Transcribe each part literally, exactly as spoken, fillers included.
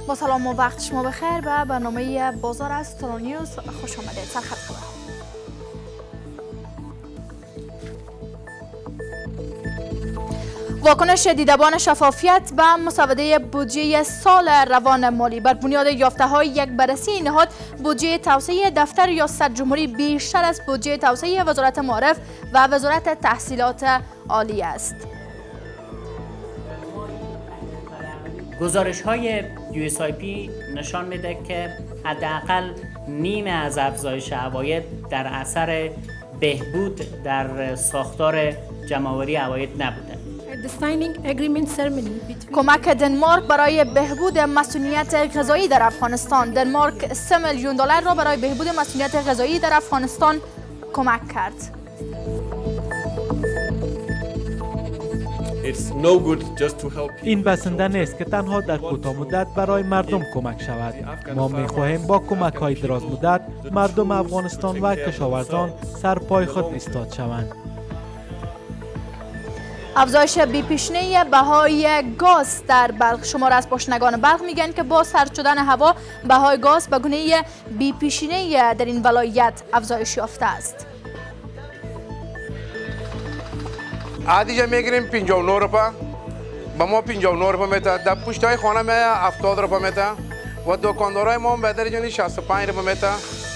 با سلام و وقت شما بخیر. به برنامه بازار از ترو نیوز خوش آمدید. سرخط خبر. واکنش دیدبان شفافیت به مسوده بودجه سال روان مالی بر بنیاد یافته‌های یک بررسی نهاد بودجه توسعه دفتر ریاست جمهوری بیشتر از بودجه توسعه وزارت معارف و وزارت تحصیلات عالی است. گزارش های یو اس آی پی نشان میده که حداقل نیم از افزایش عواید در اثر بهبود در ساختار جمع‌آوری عواید نبوده. کمک دنمارک برای بهبود مسئولیت غذایی در افغانستان. دنمارک سه میلیون دلار را برای بهبود مسئولیت غذایی در افغانستان کمک کرد. این بسنده نیست که تنها در کوتاه مدت برای مردم کمک شود. ما می‌خواهیم با کمک‌های دراز مدت مردم افغانستان و کشاورزان سر پای خود ایستاد شوند. افزایش بی‌پیشینه بهای گاز در بلخ. شمار از پاشنگان بلخ میگن که با سرد شدن هوا بهای گاز به گونه بی‌پیشینه در این ولایت افزایش یافته است. عادی میگیریم پنجاه و نه روپیه، با ما پنجاه و نه روپیه میته، در پشتای خانه می هفتاد روپیه میته و دکاندارای ما به درجه شصت و پنج روپیه میته.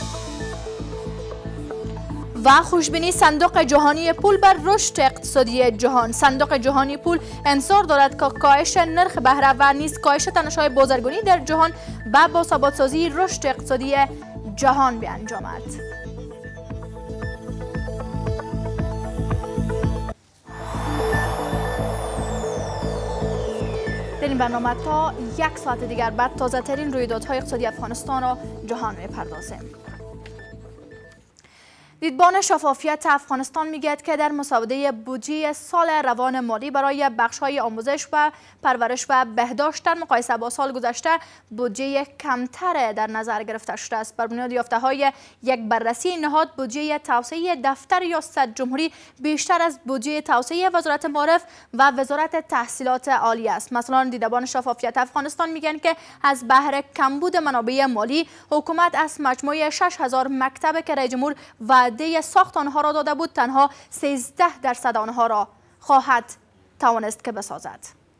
و خوشبینی صندوق جهانی پول بر رشد اقتصادی جهان. صندوق جهانی پول انتظار دارد که کاهش نرخ بهره و نیز کاهش تنش‌های بازرگانی در جهان به باثبات‌سازی رشد اقتصادی جهان بیانجامد. در این برنامه تا یک ساعت دیگر بعد تازه ترین رویدادهای اقتصادی افغانستان را جهان می‌پردازیم. دیدبان شفافیت افغانستان میگوید که در مسوده بودجه سال روان مالی برای بخش‌های آموزش و پرورش و بهداشت در مقایسه با سال گذشته بودجه کمتر در نظر گرفته شده است. بر بنیاد یافته‌های یک بررسی نهاد بودجه توسعه دفتر ریاست جمهوری بیشتر از بودجه توسعه وزارت معارف و وزارت تحصیلات عالی است. مثلا دیدبان شفافیت افغانستان میگن که از بهر کمبود منابع مالی حکومت از مجموع شش هزار مکتب که رئیس جمهور و وعده ساخت آنها را داده بود تنها سیزده درصد آنها را خواهد توانست که بسازد.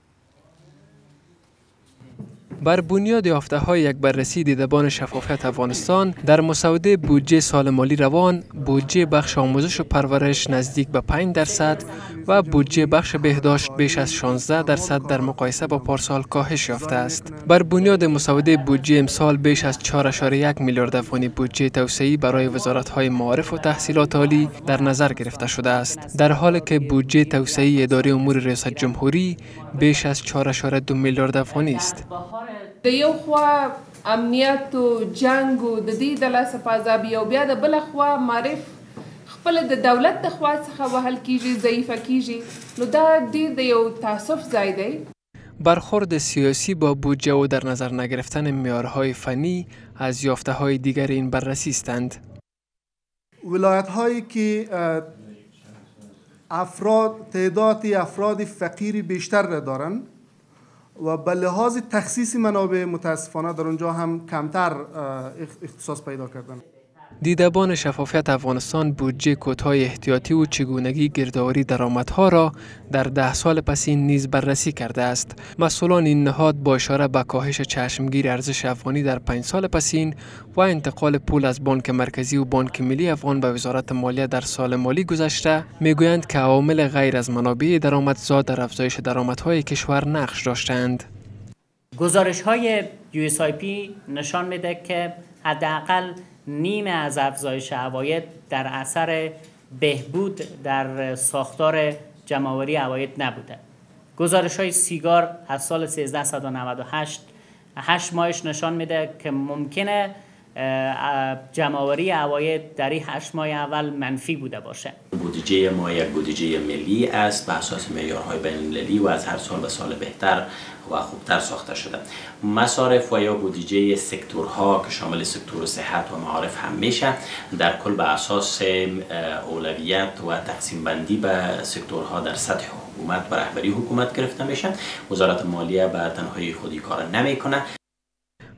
بر بنیاد یافته‌های یک بررسی دیدبان شفافیت افغانستان در مسوده بودجه سال مالی روان، بودجه بخش آموزش و پرورش نزدیک به پنج درصد و بودجه بخش بهداشت بیش از شانزده درصد در مقایسه با پارسال کاهش یافته است. بر بنیاد مسوده بودجه امسال بیش از چهار ممیز یک میلیارد افغانی بودجه توسعه‌ای برای وزارت‌های معارف و تحصیلات عالی در نظر گرفته شده است، در حالی که بودجه توسعه‌ای اداره امور ریاست جمهوری بیش از چهار ممیز دو میلیارد افغانی است. د یو خوا امنیت و جنگ و د دې د لاسه پازابي او بیا د بل خوا معرف خپل د دولت د خوا څخه وهل کیږي ضعیفه کیږي، نو دا ډیر د یو تاسف ځای دی. برخورد سیاسی با بودجه و در نظر نگرفتن معیارهای فنی از یافته‌های دیگر این بررسی هستند. ولایت‌هایی که افراد تعداد افراد فقیر بیشتر دارند و به لحاظ تخصیص منابع متاسفانه در اونجا هم کمتر اختصاص پیدا کردن. دیدبان شفافیت افغانستان بودجه کدهای احتیاطی و چگونگی گردآوری درآمدها را در ده سال پسین نیز بررسی کرده است. مسئولان این نهاد با اشاره به کاهش چشمگیر ارزش افغانی در پنج سال پسین و انتقال پول از بانک مرکزی و بانک ملی افغان به وزارت مالیه در سال مالی گذشته میگویند که عوامل غیر از منابع درآمدزا در افزایش درآمدهای کشور نقش داشتند. گزارش های یو اس آی پی نشان میده که حداقل نیم از افزایش عواید در اثر بهبود در ساختار جمع‌آوری عواید نبوده. گزارش های سیگار از سال سیزده نود و هشت هشت ماهش نشان میده که ممکنه جمع‌آوری عواید در این هشت ماه اول منفی بوده باشه. بودجه ما یک بودجه ملی است بر اساس معیارهای بین‌المللی و از هر سال به سال بهتر و خوبتر ساخته شده. مصارف و یا بودجه سکتورها که شامل سکتور صحت و معارف هم میشه در کل به اساس اولویت و تقسیم بندی به سکتورها در سطح حکومت و رهبری حکومت گرفته میشه. وزارت مالیه به تنهایی خودی کار نمیکنه.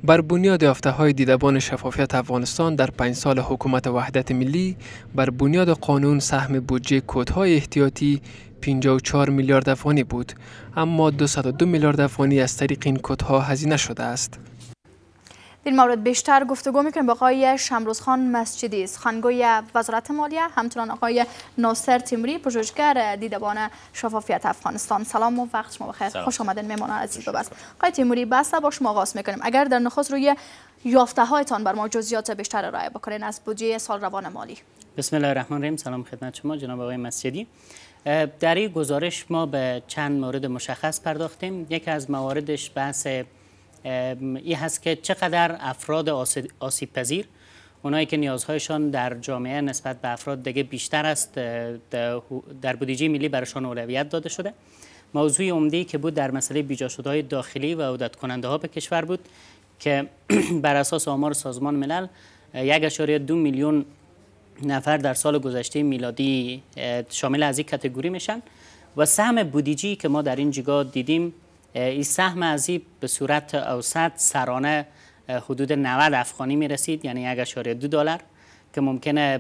بر بنیاد یافته‌های دیدبان شفافیت افغانستان در پنج سال حکومت وحدت ملی، بر بنیاد قانون سهم بودجه کودهای احتیاطی پنجاه و چهار میلیارد افغانی بود، اما دویست و دو میلیارد افغانی از طریق این کودها هزینه شده است. در این مورد بیشتر گفتگو میکنیم با آقای شمروزخان مسجدی، سخنگوی وزارت مالیه، همچنان آقای ناصر تیموری، پژوهشگر دیدبان شفافیت افغانستان. سلام و وقت شما بخیر. خوش آمدین مهمانان عزیز. ببخشید آقای تیموری، بحث با شما آغاز میکنیم. اگر در نخست روی یافته هایتان بر ما جزئیات بیشتر ارائه بکنین از بودجه سال روان مالی. بسم الله الرحمن الرحیم. سلام خدمت شما جناب آقای مسجدی. در این گزارش ما به چند مورد مشخص پرداختیم. یکی از مواردش بحث این هست که چقدر افراد آسیب پذیر، اونایی که نیازهایشان در جامعه نسبت به افراد دیگه بیشتر است، در بودجه ملی برایشان اولویت داده شده. موضوع عمده‌ای که بود در مسئله بیجا شده‌های داخلی و عودت کننده ها به کشور بود که بر اساس آمار سازمان ملل یک اشاره دو میلیون نفر در سال گذشته میلادی شامل از این کاتگوری میشن و سهم بودجه‌ای که ما در این جگا دیدیم، این سهم از این به صورت اوسط سرانه حدود نود افغانی می رسید، یعنی یک اشاره دو دلار که ممکنه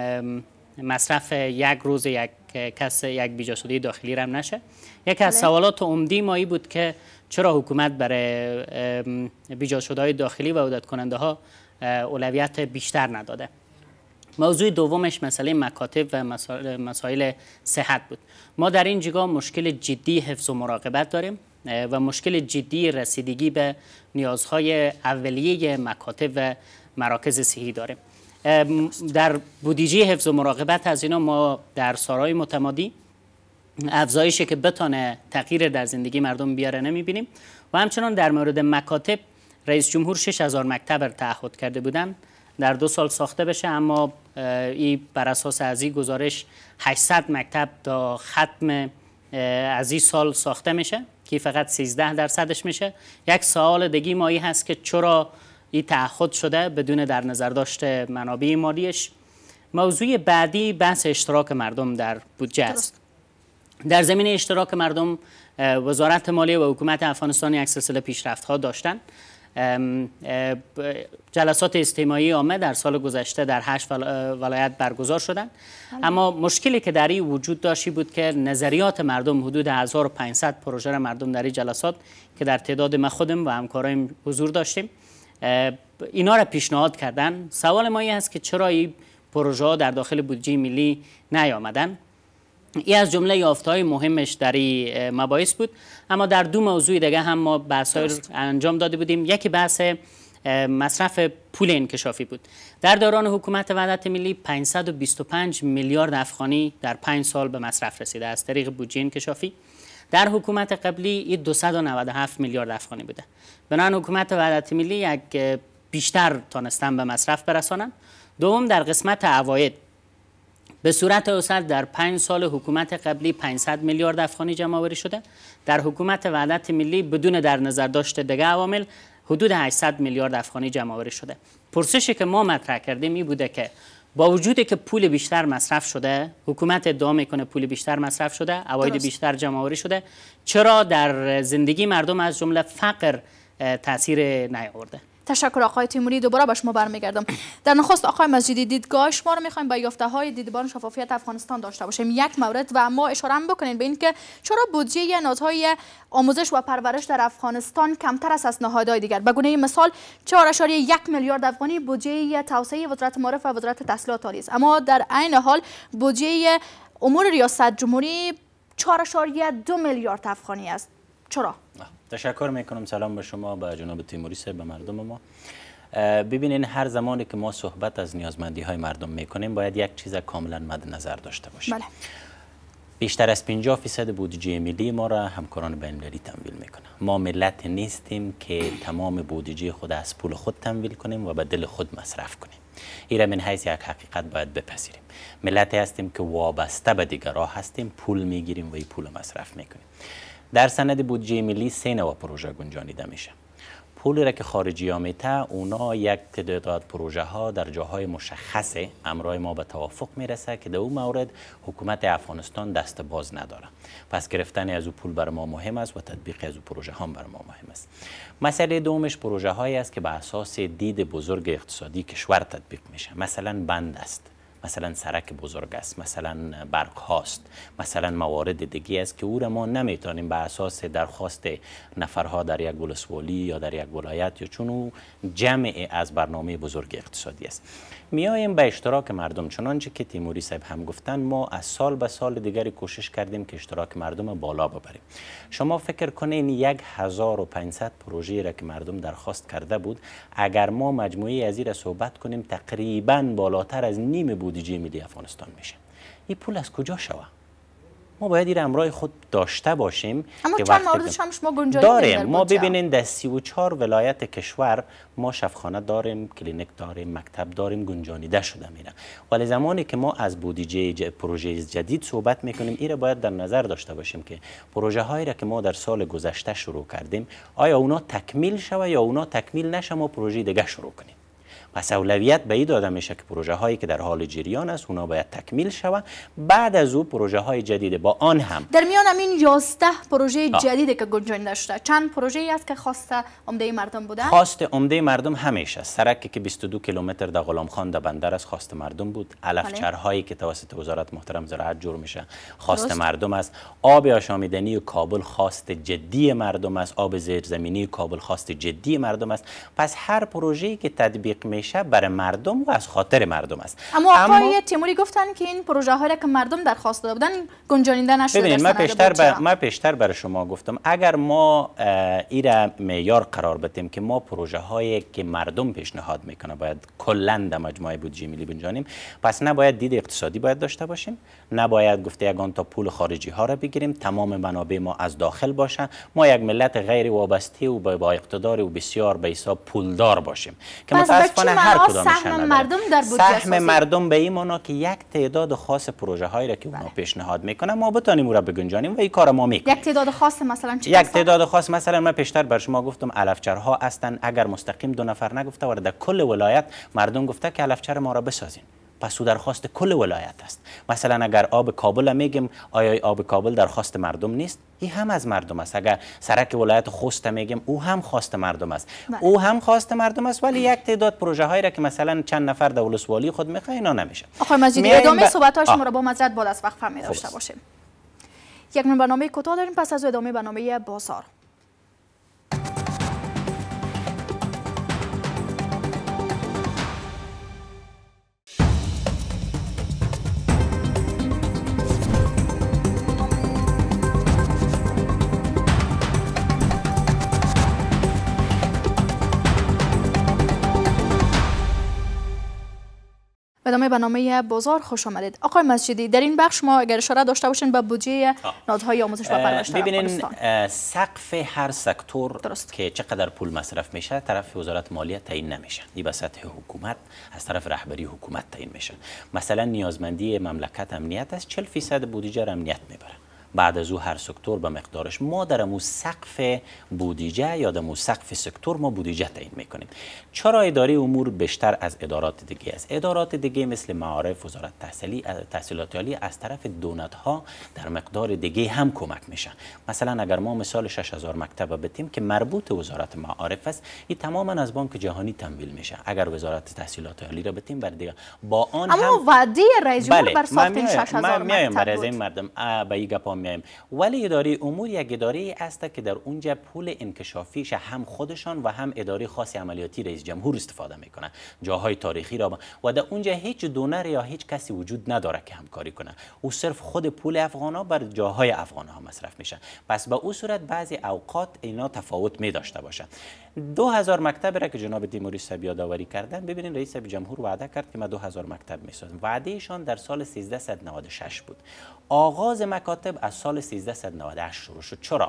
مصرف یک روز یک کس یک بیجا شده داخلی رم نشه. یکی از سوالات عمده ما بود که چرا حکومت برای بیجا شده داخلی و عودت کننده ها اولویت بیشتر نداده. موضوع دومش مسئله مکاتب و مسائل صحت بود. ما در این جگا مشکل جدی حفظ و مراقبت داریم و مشکل جدی رسیدگی به نیازهای اولیه مکاتب و مراکز صحی داریم. در بودجه حفظ و مراقبت از اینا ما در سالهای متمادی افزایشی که بتانه تغییر در زندگی مردم بیاره نمیبینیم و همچنان در مورد مکاتب رئیس جمهور شش هزار مکتب را تعهد کرده بودن در دو سال ساخته بشه، اما این بر اساس از این گزارش هشتصد مکتب تا ختم از این سال ساخته میشه که فقط سیزده درصدش میشه. یک سوال دیگه مایی هست که چرا این تعهد شده بدون در نظر داشته منابع مالیش. موضوع بعدی بحث اشتراک مردم در بودجه است. در زمینه اشتراک مردم وزارت مالیه و حکومت افغانستان یک سلسله پیشرفت ها داشتن. جلسات اجتماعی عامه در سال گذشته در هشت ولایت برگزار شدند، اما مشکلی که در این وجود داشتی بود که نظریات مردم، حدود هزار و پانصد پروژه مردم در این جلسات که در تعداد ما خودم و همکارایم حضور داشتیم اینا را پیشنهاد کردن. سوال ما این است که چرا این پروژه ها در داخل بودجه ملی نیامدن. این از جمله یافته‌های مهمش در این مباحث بود، اما در دو موضوع دیگه هم ما بحث‌های انجام داده بودیم. یکی بحث مصرف پول انکشافی بود. در دوران حکومت وحدت ملی پانصد و بیست و پنج میلیارد افغانی در پنج سال به مصرف رسیده از طریق بودجه انکشافی. در حکومت قبلی این دویست و نود و هفت میلیارد افغانی بوده. بنابراین حکومت وحدت ملی یک بیشتر تانستن به مصرف برسانند. دوم، در قسمت عواید به صورت اوسط در پنج سال حکومت قبلی پانصد میلیارد افغانی جمع آوری شده. در حکومت وحدت ملی بدون در نظر داشت دیگه عوامل حدود هشتصد میلیارد افغانی جمع آوری شده. پرسشی که ما مطرح کردیم این بوده که با وجودی که پول بیشتر مصرف شده، حکومت ادعا میکنه پول بیشتر مصرف شده، عواید بیشتر جمع آوری شده، چرا در زندگی مردم از جمله فقر تاثیر نیاورده؟ تشکر آقای تیموری. دوباره به شما برمیگردم. در نخست آقای مسجدی، دیدگاه شما رو میخوایم با یافته های دیدبان شفافیت افغانستان داشته باشیم. یک مورد و ما اشاره هم بکنین به این که چرا بودجه نهادهای آموزش و پرورش در افغانستان کمتر است از نهادهای دیگر. به گونه مثال چهار اشاره یک میلیارد افغانی بودجه توسعه وزارت معارف و وزارت تحصیلات عالی است، اما در عین حال بودجه امور ریاست جمهوری چهار اشاره دو میلیارد افغانی است. چرا؟ تشکر میکنم. سلام به شما، به جناب تیموری صاحب، به مردم ما. ببینین هر زمانی که ما صحبت از نیازمندی های مردم میکنیم باید یک چیز کاملا مد نظر داشته باشیم. بله. بیشتر از پنجاه فیصد بودجه ملی ما را همکاران بین المللی تمویل میکنه. ما ملت نیستیم که تمام بودجه خود از پول خود تمویل کنیم و به دل خود مصرف کنیم. این را من حیث یک حقیقت باید بپذیریم. ملتی هستیم که وابسته به دیگران هستیم، پول میگیریم و این پول مصرف میکنیم. در سند بودجه ملی سه نوع پروژه گنجانیده میشه. پولی را که خارجی ها میته اونا یک تعداد پروژه ها در جاهای مشخصه امرای ما به توافق میرسه که در اون مورد حکومت افغانستان دست باز نداره. پس گرفتن از او پول بر ما مهم است و تطبیق از او پروژه ها بر ما مهم است. مسئله دومش پروژه هایی است که به اساس دید بزرگ اقتصادی کشور تطبیق میشه. مثلا بند است، مثلا سرک بزرگ است، مثلا برق هاست، مثلا موارد دیگه است که او را ما نمیتونیم به اساس درخواست نفرها در یک ولسوالی یا در یک ولایت، یا چون او جمع از برنامه بزرگ اقتصادی است. میایم به اشتراک مردم. چنانچه که تیموری صاحب هم گفتن، ما از سال به سال دیگری کوشش کردیم که اشتراک مردم بالا ببریم. شما فکر کنین یک هزار و پانصد پروژه را که مردم درخواست کرده بود، اگر ما مجموعی از این را صحبت کنیم تقریبا بالاتر از نیم بودجه ملی افغانستان میشه. این پول از کجا شوه؟ ما باید این امرای خود داشته باشیم. اما چند موردش هم شما گنجایش داریم. ما ببینین در سی و چهار ولایت کشور ما شفاخانه داریم، کلینیک داریم، مکتب داریم، گنجانیده شده میره. ولی زمانی که ما از بودجه پروژه جدید صحبت میکنیم، این را باید در نظر داشته باشیم که پروژه هایی را که ما در سال گذشته شروع کردیم، آیا اونا تکمیل شوه یا اونا تکمیل نشه ما پروژه دیگه شروع کنیم. پس اولویت به این داده میشه که پروژه هایی که در حال جریان است اونا باید تکمیل شود. بعد از او پروژه های جدید با آن هم در میان همین یازده پروژه جدیدی که گنجانیده شده، چند پروژه ای است که خواست عمده مردم بوده؟ خواست عمده مردم همیشه سرکی که بیست و دو کیلومتر در غلام خان در بندر است خواست مردم بود. علفچرهایی که توسط وزارت محترم زراعت جور میشه خواست درست. مردم است. آب آشامیدنی و کابل خواست جدی مردم است. آب زیرزمینی کابل خواست جدی مردم است. پس هر پروژه‌ای که تطبیق میشه برای مردم و از خاطر مردم است. اما آقای تیموری گفتن که این پروژه هایی که مردم درخواست داده بودن گنجانیده نشده. ببینید من پیشتر بر... من پیشتر برای شما گفتم اگر ما ایره معیار قرار بدیم که ما پروژه هایی که مردم پیشنهاد میکنه باید کلا در مجموعه بودجه ملی بنجانیم، پس نباید دید اقتصادی باید داشته باشیم، نباید گفته یگان تا پول خارجی ها را بگیریم، تمام منابع ما از داخل باشه، ما یک ملت غیر وابسته و با اقتدار و بسیار به حساب پولدار باشیم که متاسفانه هر کدامش مردم در بودجه سهم مردم به این معنا که یک تعداد خاص پروژه هایی را که اونا پیشنهاد میکنن ما بتونیم او را بگنجانیم و این کار ما میکنیم. یک تعداد خاص مثلا چی؟ یک تعداد خاص مثلا من پیشتر بر شما گفتم علفچرها هستن، اگر مستقیم دو نفر نگفته و در کل ولایت مردم گفته که علفچر ما را بسازین، پس او درخواست کل ولایت است. مثلا اگر آب کابل میگم، آیا آب کابل درخواست مردم نیست؟ این هم از مردم است. اگر سرک ولایت خوست میگم، او هم خواست مردم است. بله. او هم خواست مردم است، ولی یک تعداد پروژه هایی را که مثلا چند نفر در ولسوالی خود میخواد اینا نمیشه. آقای مجیدی ادامه ب... صحبت های شما را با مزرعت بعد از وقفه می داشته باشیم. یک من برنامه کوتاه داریم، پس از ادامه برنامه بازار. ادامه برنامه بازار خوش آمدید. آقای مسجدی، در این بخش ما اگر اشاره داشته باشین به بودجه نهادهای آموزش و پرورش در ببینین سقف هر سکتور درست که چقدر پول مصرف میشه طرف وزارت مالیه تعیین نمیشه، این به سطح حکومت از طرف رهبری حکومت تعیین میشه. مثلا نیازمندی مملکت امنیت است، چهل درصد بودجه را امنیت میبره، بعد از او هر سکتور به مقدارش. ما در مو سقف بودجه یا در مو سقف سکتور ما بودجه تعیین میکنیم. چرا اداره امور بیشتر از ادارات دیگه است؟ ادارات دیگه مثل معارف، وزارت تحصیلی، تحصیلات عالی از طرف دولت ها در مقدار دیگه هم کمک میشه. مثلا اگر ما مثال شش هزار مکتب بتیم که مربوط وزارت معارف است، این تماما از بانک جهانی تمویل میشه. اگر وزارت تحصیلات عالی را بتیم بر دیگه با آن اما هم وعده رئیس جمهور بر ساختن شش هزار مکتب برای این مردم به این گپا میایم. ولی اداره امور یک اداره است که در اونجا پول انکشافیش هم خودشان و هم اداره خاص عملیاتی رئیس جمهور استفاده میکنه، جاهای تاریخی را و در اونجا هیچ دونر یا هیچ کسی وجود نداره که همکاری کنه. او صرف خود پول افغانا بر جاهای افغانا مصرف میشه. پس به اون صورت بعضی اوقات اینا تفاوت می داشته باشه. دو هزار مکتب را که جناب تیموری صاحب یادآوری کردن، ببینید رئیس جمهور وعده کرد که ما دو هزار مکتب میسازیم. وعده ایشان در سال سیزده نود و شش بود. آغاز مکاتب از سال سیزده نود و هشت شروع شد. چرا؟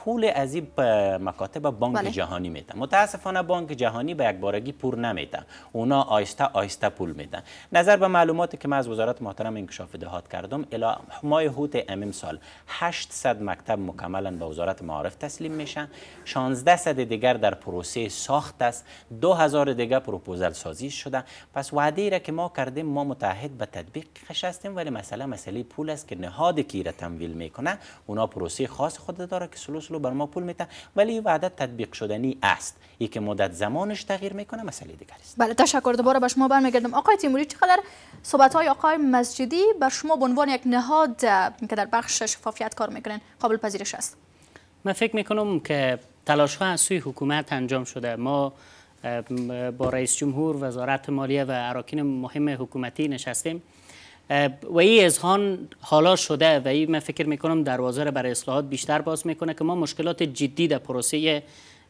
پول از این مکاتب بانک بله. جهانی میده. متاسفانه بانک جهانی به یک بارگی پول نمیده، اونا آیسته آیسته پول میدن. نظر به معلوماتی که من از وزارت محترم انکشاف دهات کردم، الی ماه هوت امیم سال هشتصد مکتب مکملا به وزارت معارف تسلیم میشن، شانزده صد دیگر در پروسه ساخت است، دو هزار دیگر پروپوزال سازی شده. پس وعده ای را که ما کردیم ما متعهد به تطبیق هستیم، ولی مسئله مسئله پول است که نهاد کی را تمویل میکنه اونا پروسه خاص خود داره که سلو سلو بر ما پول میده، ولی وعده تطبیق شدنی است. ای که مدت زمانش تغییر میکنه مسئله دیگر است. بله تشکر. دوباره به شما برمیگردم آقای تیموری، چقدر صحبت های آقای مسجدی بر شما به عنوان یک نهاد که در بخش شفافیت کار میکنن قابل پذیرش است؟ من فکر میکنم که تلاش ها از سوی حکومت انجام شده. ما با رئیس جمهور، وزارت مالیه و اراکین مهم حکومتی نشستیم و این اذهان حالا شده و این من فکر میکنم دروازه را برای اصلاحات بیشتر باز میکنه که ما مشکلات جدی در پروسه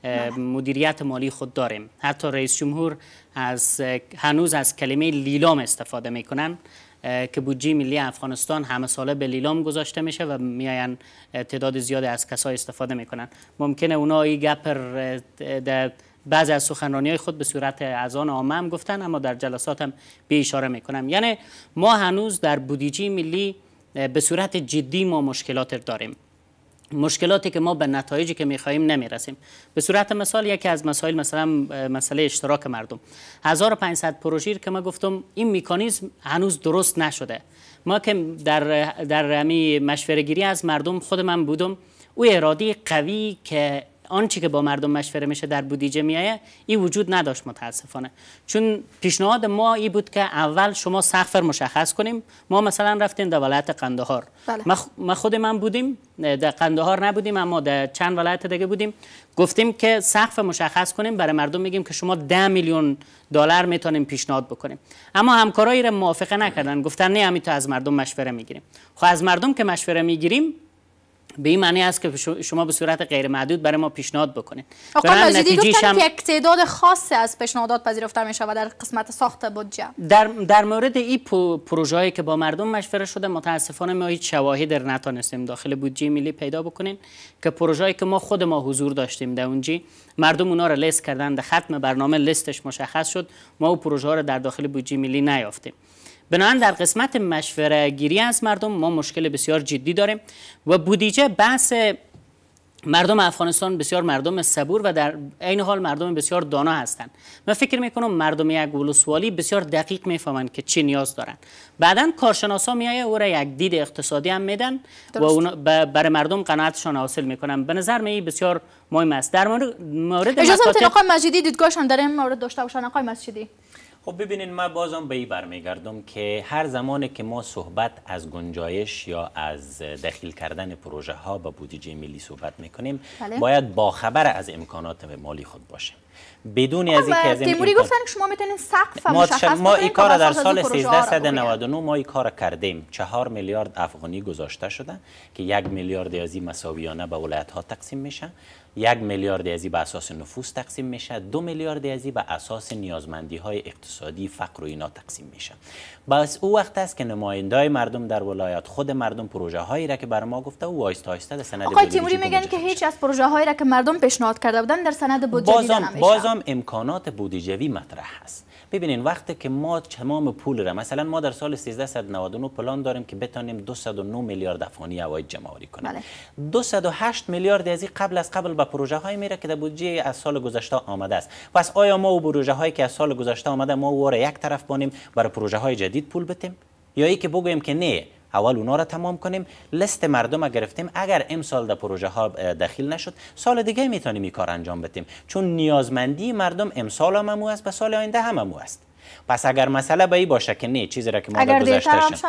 مدیریت مالی خود داریم. حتی رئیس جمهور از هنوز از کلمه لیلام استفاده میکنن که بودجه ملی افغانستان همه ساله به لیلام گذاشته میشه و میاین تعداد زیادی از کسای استفاده میکنن. ممکنه اونا این گپ در بعضی از سخنرانی‌های خود به صورت اذان عامه هم گفتن، اما در جلسات هم به اشاره میکنم. یعنی ما هنوز در بودجه ملی به صورت جدی ما مشکلات داریم، مشکلاتی که ما به نتایجی که میخواهیم نمیرسیم. به صورت مثال یکی از مسائل مثلا مسئله اشتراک مردم، هزار و پانصد پروژه که ما گفتم این مکانیزم هنوز درست نشده. ما که در در همی مشوره گیری از مردم خود من بودم، او اراده قوی که آنچه که با مردم مشوره میشه در بودجه میایه این وجود نداشت متاسفانه. چون پیشنهاد ما این بود که اول شما سقف مشخص کنیم. ما مثلا رفتیم در ولایت قندهار، بله. ما خود من بودیم در قندهار نبودیم اما در چند ولایت دیگه بودیم، گفتیم که سقف مشخص کنیم، برای مردم میگیم که شما ده میلیون دلار میتونیم پیشنهاد بکنیم. اما همکارایی را موافقه نکردن، گفتن نه همین تو از مردم مشوره میگیریم. خب از مردم که مشوره میگیریم به این معنی است که شما به صورت غیر محدود برای ما پیشنهاد بکنید. آقای مجیدی گفتن که یک تعداد خاصی از پیشنهادات پذیرفته می شود در قسمت ساخت بودجه. در در مورد این پروژه‌ای که با مردم مشوره شده متاسفانه ما هیچ شواهدی نتونستیم داخل بودجه ملی پیدا بکنیم که پروژه‌ای که ما خود ما حضور داشتیم در اونجا مردم اونا را لیست کردن، در ختم برنامه لیستش مشخص شد، ما اون پروژه ها را در داخل بودجه ملی نیافتیم. بنابراین در قسمت مشوره گیری از مردم ما مشکل بسیار جدی داریم و بودجه بحث مردم افغانستان بسیار مردم صبور و در عین حال مردم بسیار دانا هستند. من فکر میکنم مردم یک ولسوالی بسیار دقیق میفهمند که چی نیاز دارن. بعداً کارشناسا میایه او را یک دید اقتصادی هم میدن و اونا برای مردم قناعتشان حاصل میکنن. به نظر من بسیار مهم است. در مورد اجازه بدید آقای مجیدی دیدگاهشان در این مورد داشته باشن. آقای مسجدی. خب ببینید من بازم به این برمیگردم که هر زمانی که ما صحبت از گنجایش یا از دخیل کردن پروژه ها به بودجه ملی صحبت میکنیم بله. باید باخبر از امکانات مالی خود باشیم. بدون از اینکه از تیموری امکان... گفتن که شما میتونید سقف مشخص کنید. ما این کار در سال سیزده نود و نه ما این کار کردیم. چهار میلیارد افغانی گذاشته شده که یک میلیارد از این مساویانه به ولایت ها تقسیم میشه، یک میلیارد ازی به اساس نفوس تقسیم میشه، دو میلیارد ازی به اساس نیازمندی های اقتصادی فقر و اینا تقسیم میشه. بس او وقت است که نمایندای مردم در ولایت خود مردم پروژه هایی را که بر ما گفته او آیسته آیسته در سند آقای تیموری میگن که هیچ از پروژه هایی را که مردم پیشنهاد کرده بودن در سند بودجه دیده نمیشه. بازم امکانات بودجوی مطرح هست. ببینین وقتی که ما تمام پول را مثلا ما در سال سیزده نود و نه پلان داریم که بتونیم دویست و نه میلیارد افغانی عواید جمع آوری کنیم. بله. دویست و هشت میلیارد ازی قبل از قبل به پروژه های میره که در بودجه از سال گذشته آمده است. پس آیا ما او پروژه هایی که از سال گذشته آمده ما او را یک طرف بانیم برای پروژه های جدید پول بدیم یا ای که بگوییم که نه اول اونا را تمام کنیم، لیست مردم را گرفتیم، اگر امسال در پروژه ها داخل نشد سال دیگه میتونیم این کار انجام بدیم، چون نیازمندی مردم امسال هم همو است و سال آینده هم همو است. پس اگر مسئله به این باشه که نه چیزی را که ما در گذشته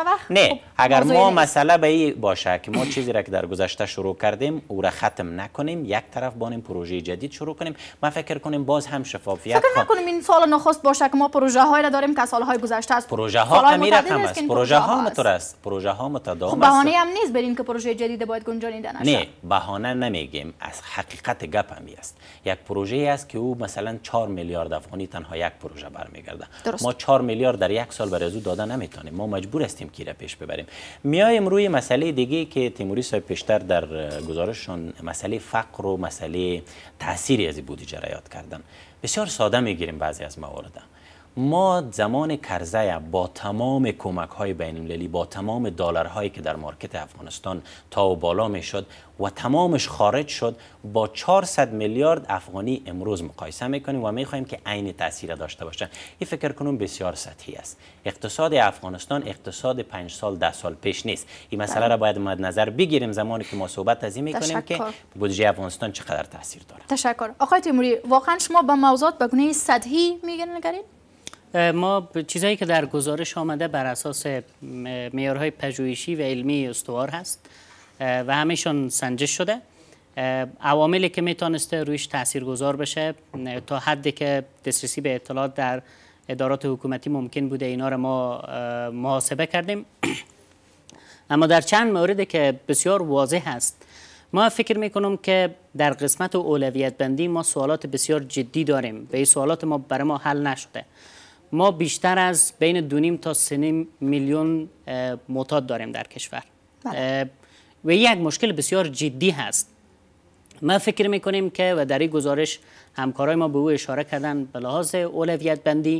نه اگر ما مسئله به این باشه که ما چیزی را که در گذشته شروع کردیم او را ختم نکنیم، یک طرف بانیم پروژه جدید شروع کنیم، ما فکر کنیم باز هم شفافیت فکر نکنیم این سال نخست باشه که ما پروژه هایی را داریم که سالهای گذشته است. پروژه ها امیر رقم است، پروژه ها متر است، پروژه ها متداوم است. بهانه هم نیست بریم که پروژه جدید باید گنجانیده نشه. نه بهانه نمیگیم، از حقیقت گپ همی است. یک پروژه است که او مثلا چهار میلیارد افغانی تنها یک پروژه برمیگرده. ما چهار میلیارد در یک سال برای او داده نمیتونیم، ما مجبور هستیم که را پیش ببریم. میایم روی مسئله دیگه که تیموری صاحب پیشتر در گزارششون مسئله فقر و مسئله تأثیری از بودجه را یاد کردن. بسیار ساده میگیریم بعضی از موارد. ما زمان کرزه با تمام کمک های بین المللی، با تمام دلارهایی که در مارکت افغانستان تا و بالا میشد و تمامش خارج شد، با چهارصد میلیارد افغانی امروز مقایسه میکنیم و میخوایم که عین تاثیر داشته باشه. این فکر کنم بسیار سطحی است. اقتصاد افغانستان اقتصاد پنج سال ده سال پیش نیست. این مسئله را باید مد نظر بگیریم زمانی که ما صحبت از این میکنیم که بودجه افغانستان چقدر تاثیر داره. تشکر. آقای تیموری، واقعا شما به موضوعات به گونه سطحی میگین؟ ما چیزایی که در گزارش آمده بر اساس معیارهای پژوهشی و علمی استوار هست و همشون سنجش شده. عواملی که میتونسته رویش تاثیرگذار بشه تا حدی که دسترسی به اطلاعات در ادارات حکومتی ممکن بوده، اینا رو ما محاسبه کردیم. اما در چند موردی که بسیار واضح هست، ما فکر میکنم که در قسمت اولویت بندی ما سوالات بسیار جدی داریم و این سوالات ما برای ما حل نشده. ما بیشتر از بین دو نیم تا سه نیم میلیون معتاد داریم در کشور و یک مشکل بسیار جدی هست. ما فکر میکنیم که و در این گزارش همکارای ما به او اشاره کردن، به لحاظ اولویت بندی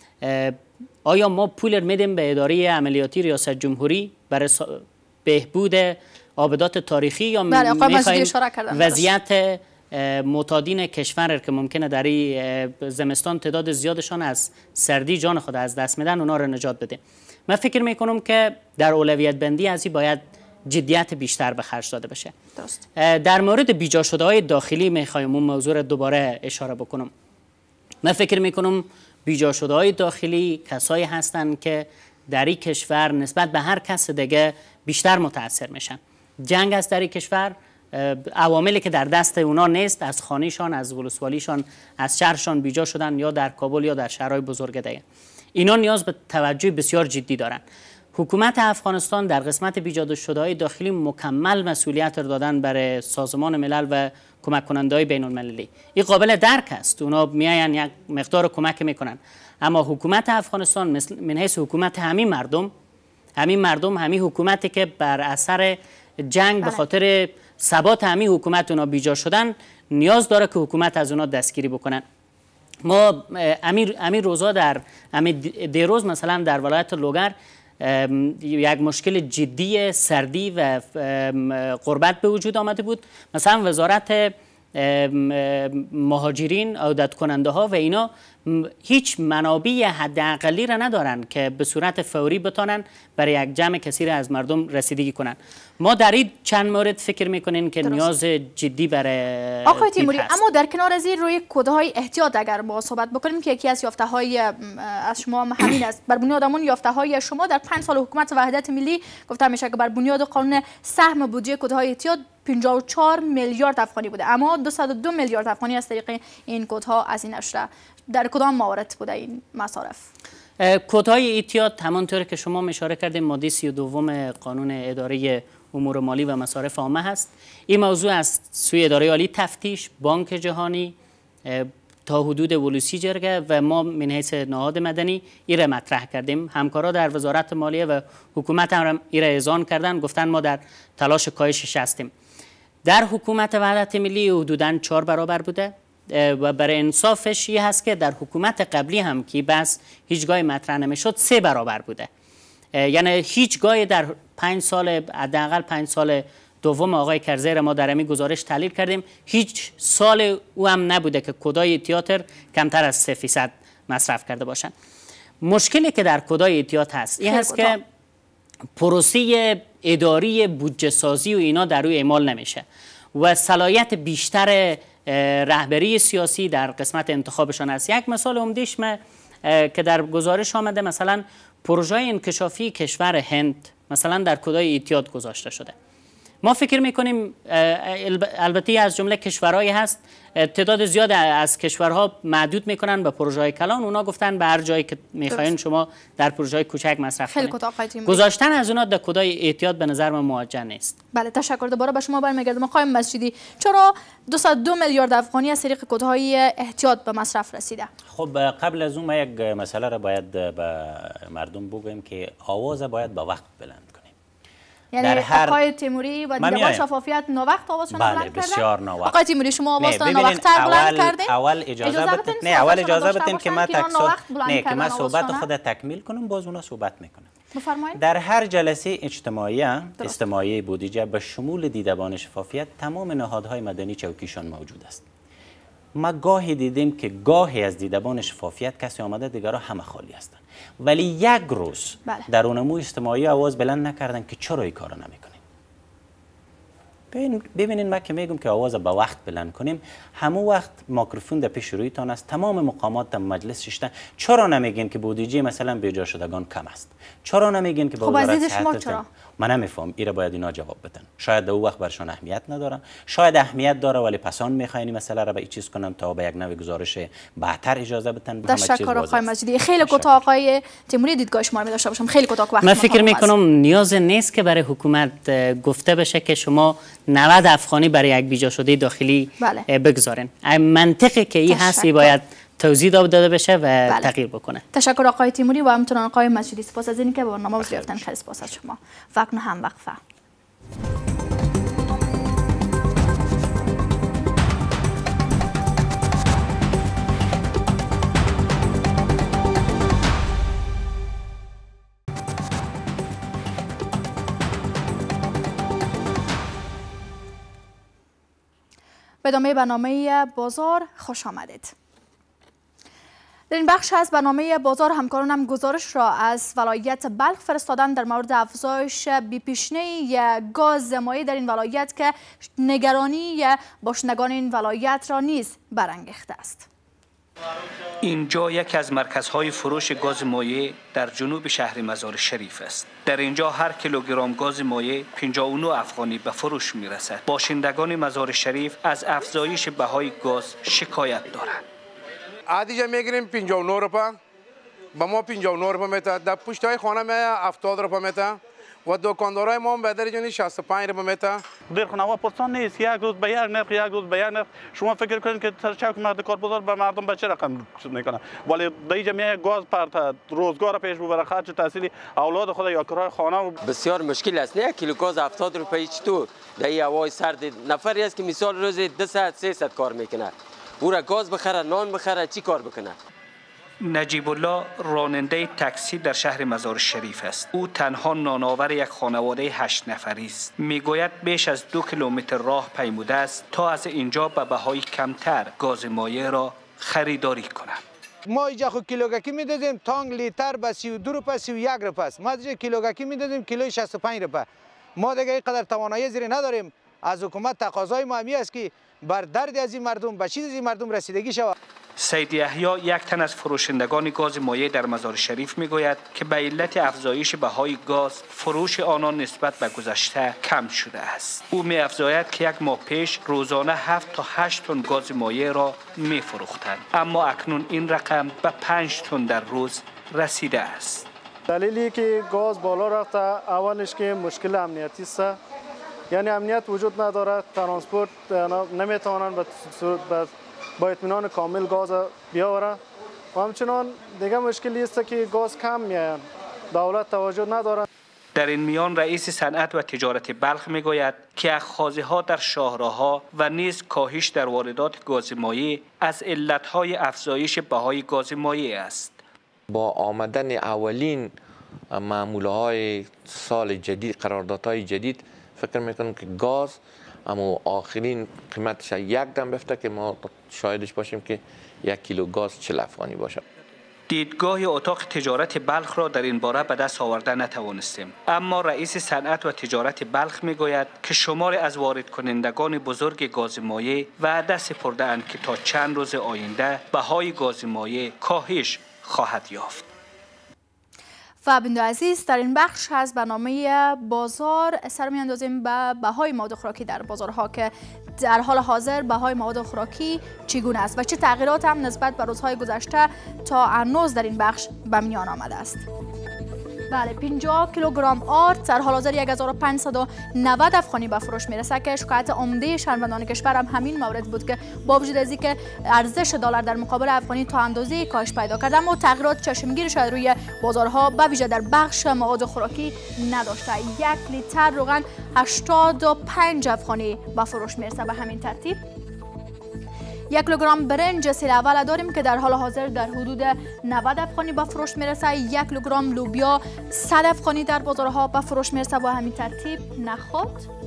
آیا ما پول میدیم به اداره عملیاتی ریاست جمهوری برای بهبود آبدات تاریخی یا میخوایم وضعیت معتادین کشور که ممکنه در این زمستان تعداد زیادشان از سردی جان خود از دست میدن اونا رو نجات بده؟ من فکر میکنم که در اولویت بندی از این باید جدیت بیشتر به خرج داده بشه. درست. در مورد بیجا شده های داخلی میخوایم اون موضوع رو دوباره اشاره بکنم. من فکر میکنم بیجا شده های داخلی کسایی هستند که در این کشور نسبت به هر کس دیگه بیشتر متاثر میشن. جنگ است در این کشور، عواملی که در دست اونا نیست، از خانهشان، از ولسوالیشان، از شهرشان بیجا شدن، یا در کابل یا در شهرهای بزرگ دیگه. اینا نیاز به توجه بسیار جدی دارن. حکومت افغانستان در قسمت بیجا شده‌های داخلی مکمل مسئولیت را دادن برای سازمان ملل و کمک کننده‌های بین المللی. این قابل درک است، اونا میاین یک مقدار کمک میکنن، اما حکومت افغانستان مثل من حیث حکومت همین مردم، همین مردم، همین حکومتی که بر اثر جنگ به خاطر ثبات همین حکومت اونا بیجا شدن، نیاز داره که حکومت از اونا دستگیری بکنن. ما امیر امیر روزا در امیر دیروز مثلا در ولایت لوگر یک مشکل جدی سردی و غربت به وجود آمده بود. مثلا وزارت مهاجرین، عودت کننده ها و اینا هیچ منابع حداقلی را ندارن که به صورت فوری بتونن برای یک جمع کثیر از مردم رسیدگی کنن. ما در این چند مورد فکر میکنین که درست. نیاز جدی برای آقای تیموری، اما در کنار از این روی کدهای احتیاط اگر با صحبت بکنیم که یکی از یافته های از شما همین است، بر بنیاد همون یافته های شما در پنج سال حکومت وحدت ملی گفته میشه که بر بنیاد قانون سهم بودجه کدهای احتیاط پنجاه و چهار میلیارد افغانی بوده، اما دویست و دو میلیارد افغانی از طریق این کدها هزینه شده. در کدام موارد بوده این مصارف؟ کدهای احتیاط همانطور که شما اشاره کردیم ماده سی و دو قانون اداره امور مالی و مصارف عامه هست. این موضوع از سوی اداره عالی تفتیش، بانک جهانی تا حدود ولوسی جرگه و ما من حیث نهاد مدنی ایره مطرح کردیم. همکارا در وزارت مالیه و حکومت هم ایره اذعان کردن، گفتن ما در تلاش کاهشش هستیم. در حکومت وحدت ملی حدوداً چهار برابر بوده و برای انصافش یه هست که در حکومت قبلی هم که بس هیچگاه مطرح نمیشد سه برابر بوده. یعنی هیچگاه در پنج سال حداقل پنج سال دوم آقای کرزی را ما در همین گزارش تحلیل کردیم، هیچ سال او هم نبوده که کدای تئاتر کمتر از سه فیصد مصرف کرده باشند. مشکلی که در کدای احتیاط هست این هست که پروسه اداری بودجه سازی و اینا در روی اعمال نمیشه و صلاحیت بیشتر رهبری سیاسی در قسمت انتخابشان است. یک مثال عمده‌اش که در گزارش آمده، مثلا پروژه انکشافی کشور هند مثلا در کدای احتیاط گذاشته شده ما فکر میکنیم البته از جمله کشورهایی هست تعداد زیاد از کشورها محدود میکنن به پروژه های کلان. اونا گفتن به هر جایی که میخواین شما در پروژه های کوچک مصرف کنید. گذاشتن از اونا در کدای احتیاط به نظر من موجه نیست. بله تشکر. دوباره به شما برمیگردم آقای مسجدی. چرا دویست و دو میلیارد افغانی از طریق کدهای احتیاط به مصرف رسیده؟ خب قبل از اون ما یک مسئله را باید به مردم بگویم که آواز باید با وقت بلند کنیم. یعنی در هر آقای تیموری و دیدبان شفافیت نوقت آوازشون بله بلند کردن؟ بسیار نوقت. آقای تیموری شما آوازتون نوقت‌تر بلند کردین؟ اول اجازه بدین. نه اول اجازه بدین که ما نه که ما صحبت خود تکمیل کنم باز اونا صحبت میکنم. بفرمایید. در هر جلسه اجتماعی اجتماعی بودجه به شمول دیدبان شفافیت تمام نهادهای مدنی چوکیشان موجود است. ما گاهی دیدیم که گاهی از دیدبان شفافیت کسی آمده دیگرها همه خالی هستند، ولی یک روز بله. در اونمو اجتماعی آواز بلند نکردن که چرا این کارو نمیکنیم. ببینین ما که میگم که آواز با وقت بلند کنیم، همون وقت میکروفون در پیش رویتان است، تمام مقامات در مجلس ششتن. چرا نمیگین که بودجه مثلا بیجا شدگان کم است؟ چرا نمیگین که با وزارت صحت؟ من نمیفهم. اینا باید اینا جواب بدن. شاید در اون وقت برشان اهمیت نداره، شاید اهمیت داره ولی پسان میخواین این مسئله را به این چیز کنن تا به یک نوع گزارش بهتر اجازه بدن. تشکر آقای مجیدی. خیلی کوتاه آقای تیموری دیدگاه شما رو داشته باشم. خیلی کوتاه وقت. من فکر میکنم نیاز نیست که برای حکومت گفته بشه که شما نود افغانی برای یک بیجا شده داخلی بله. بگذارین. منطقی که این هستی باید توضیح داده بشه و بله. تغییر بکنه. تشکر آقای تیموری و همچنان آقای مسجدی. سپاس از اینکه برنامه رو گرفتن. خیلی سپاس از شما. وقت هم وقفه. به ادامه برنامه بازار خوش آمدید. در این بخش از برنامه بازار همکارانم گزارش را از ولایت بلخ فرستادن در مورد افزایش بی‌پیشینه گاز مایع در این ولایت که نگرانی باشندگان این ولایت را نیز برانگیخته است. اینجا یکی از مرکزهای فروش گاز مایع در جنوب شهر مزار شریف است. در اینجا هر کیلوگرم گاز مایع پنجاه و نه افغانی به فروش میرسد. باشندگان مزار شریف از افزایش بهای گاز شکایت دارند. عادی میگیریم پنجاه و نه روپا، با ما پنجاه و نه روپا میته. در پشتای خانه می هفتاد روپا میته و دکاندارای ما هم به درجه شصت و پنج روپا میته. در خانه پرسان نیست، یک روز به یک نرخ، یک روز به یک نرخ. شما فکر کنید که سر چوک مرد کارگزار به مردم به چه رقم میکنه؟ ولی در جمعیت گاز پرت روزگار پیش ببره، خرج تحصیلی اولاد خود یا کرای خانه بسیار مشکل است. نه کیلو گاز هفتاد روپیه چطور در این هوای سرد؟ نفری است که مثال روز دو ساعت سه ساعت کار میکنه، او را گاز بخره، نان بخره، چی کار بکنه؟ نجیب الله راننده تاکسی در شهر مزار شریف است. او تنها نانآور یک خانواده هشت نفری است. میگوید بیش از دو کیلومتر راه پیموده است تا از اینجا به بهای کمتر گاز مایع را خریداری کند. ما اینجا خود کیلوگکی میدادیم تانگ لیتر به سی و دو روپه سی و یک روپه است. ما اینجا کیلوگکی میدادیم کیلوی شصت و پنج روپه. ما دیگه اینقدر توانایی زیر نداریم. از حکومت تقاضای ما همی است که بر درد از این مردم به چیز از این مردم رسیدگی شود. سید یحیی یک تن از فروشندگان گاز مایع در مزار شریف میگوید که به علت افزایش بهای گاز فروش آنان نسبت به گذشته کم شده است. او می‌افزاید که یک ماه پیش روزانه هفت تا هشت تن گاز مایع را می‌فروختند، اما اکنون این رقم به پنج تن در روز رسیده است. دلیلی که گاز بالا رفته اولش که مشکل امنیتی است، یعنی امنیت وجود نداره، ترانسپورت نمیتوانند به با اطمینان کامل گاز بیاوره و همچنان دیگه مشکلی است که گاز کم میآید، دولت توجه ندارد. در این میان رئیس صنعت و تجارت بلخ میگوید که اخاذی‌ها در شاهراه‌ها و نیز کاهش در واردات گاز مایع از علت‌های افزایش بهای گاز مایع است. با آمدن اولین معموله‌های سال جدید، قراردادهای جدید، فکر میکنم که گاز اما آخرین قیمتش یک دم بفته که ما شاهدش باشیم که یک کیلو گاز چهل افغانی باشه. دیدگاه اتاق تجارت بلخ را در این باره به دست آورده نتوانستیم، اما رئیس صنعت و تجارت بلخ میگوید که شمار از وارد کنندگان بزرگ گاز مایع وعده سپرده اند که تا چند روز آینده بهای گاز مایع کاهش خواهد یافت. و بیننده عزیز، در این بخش از برنامه بازار سر میاندازیم به بهای مواد خوراکی در بازارها که در حال حاضر بهای مواد خوراکی چگونه است و چه تغییرات هم نسبت به روزهای گذشته تا هنوز در این بخش به میان آمده است. بله، پنجاه کیلوگرم آرد در حال حاضر یک هزار و پانصد و نود افغانی به فروش میرسه که شکایت عمده شهروندان کشور هم همین مورد بود که با وجود از اینکه ارزش دلار در مقابل افغانی تا اندازه کاهش پیدا کرده، اما تغییرات چشمگیر شده روی بازارها به ویژه در بخش مواد خوراکی نداشته. یک لیتر روغن هشتاد و پنج افغانی به فروش میرسه. به همین ترتیب یک کیلوگرم برنج سیر اول داریم که در حال حاضر در حدود نود افغانی به فروش میرسه. یک کیلوگرم لوبیا صد افغانی در بازارها به فروش میرسه. با همین ترتیب نخود،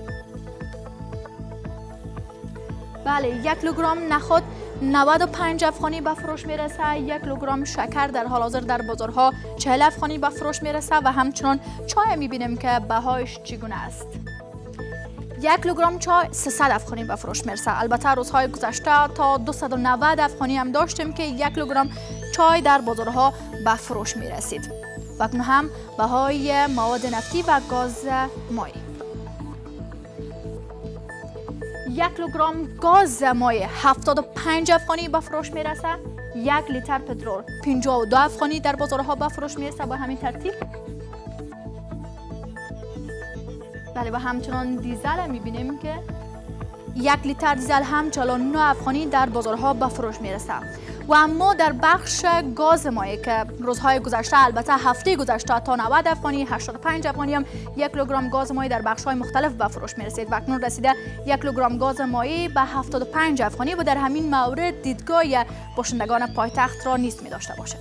بله، یک کیلوگرم نخود نود و پنج افغانی به فروش میرسه. یک کیلوگرم شکر در حال حاضر در بازارها چهل افغانی به فروش میرسه و همچنان چای میبینیم که بهایش چگونه است. یک کیلوگرم چای سیصد افغانی به فروش میرسه. البته روزهای گذشته تا دویست و نود افغانی هم داشتیم که یک کیلوگرم چای در بازارها به فروش میرسید. و اکنون هم بهای مواد نفتی و گاز مایع. یک کیلوگرم گاز مایع هفتاد و پنج افغانی به فروش میرسه. یک لیتر پترول پنجاه و دو افغانی در بازارها به فروش میرسه. با همین ترتیب بله، و همچنان دیزل میبینیم که یک لیتر دیزل هم چهل و نه افغانی در بازارها به فروش میرسه. و اما در بخش گاز مایع که روزهای گذشته، البته هفته گذشته، تا نود افغانی، هشتاد و پنج افغانی هم یک کیلوگرم گاز مایع در بخش‌های مختلف به فروش میرسید و اکنون رسیده یک کیلوگرم گاز مایع به هفتاد و پنج افغانی و در همین مورد دیدگاه باشندگان پایتخت را نیست می داشته باشه.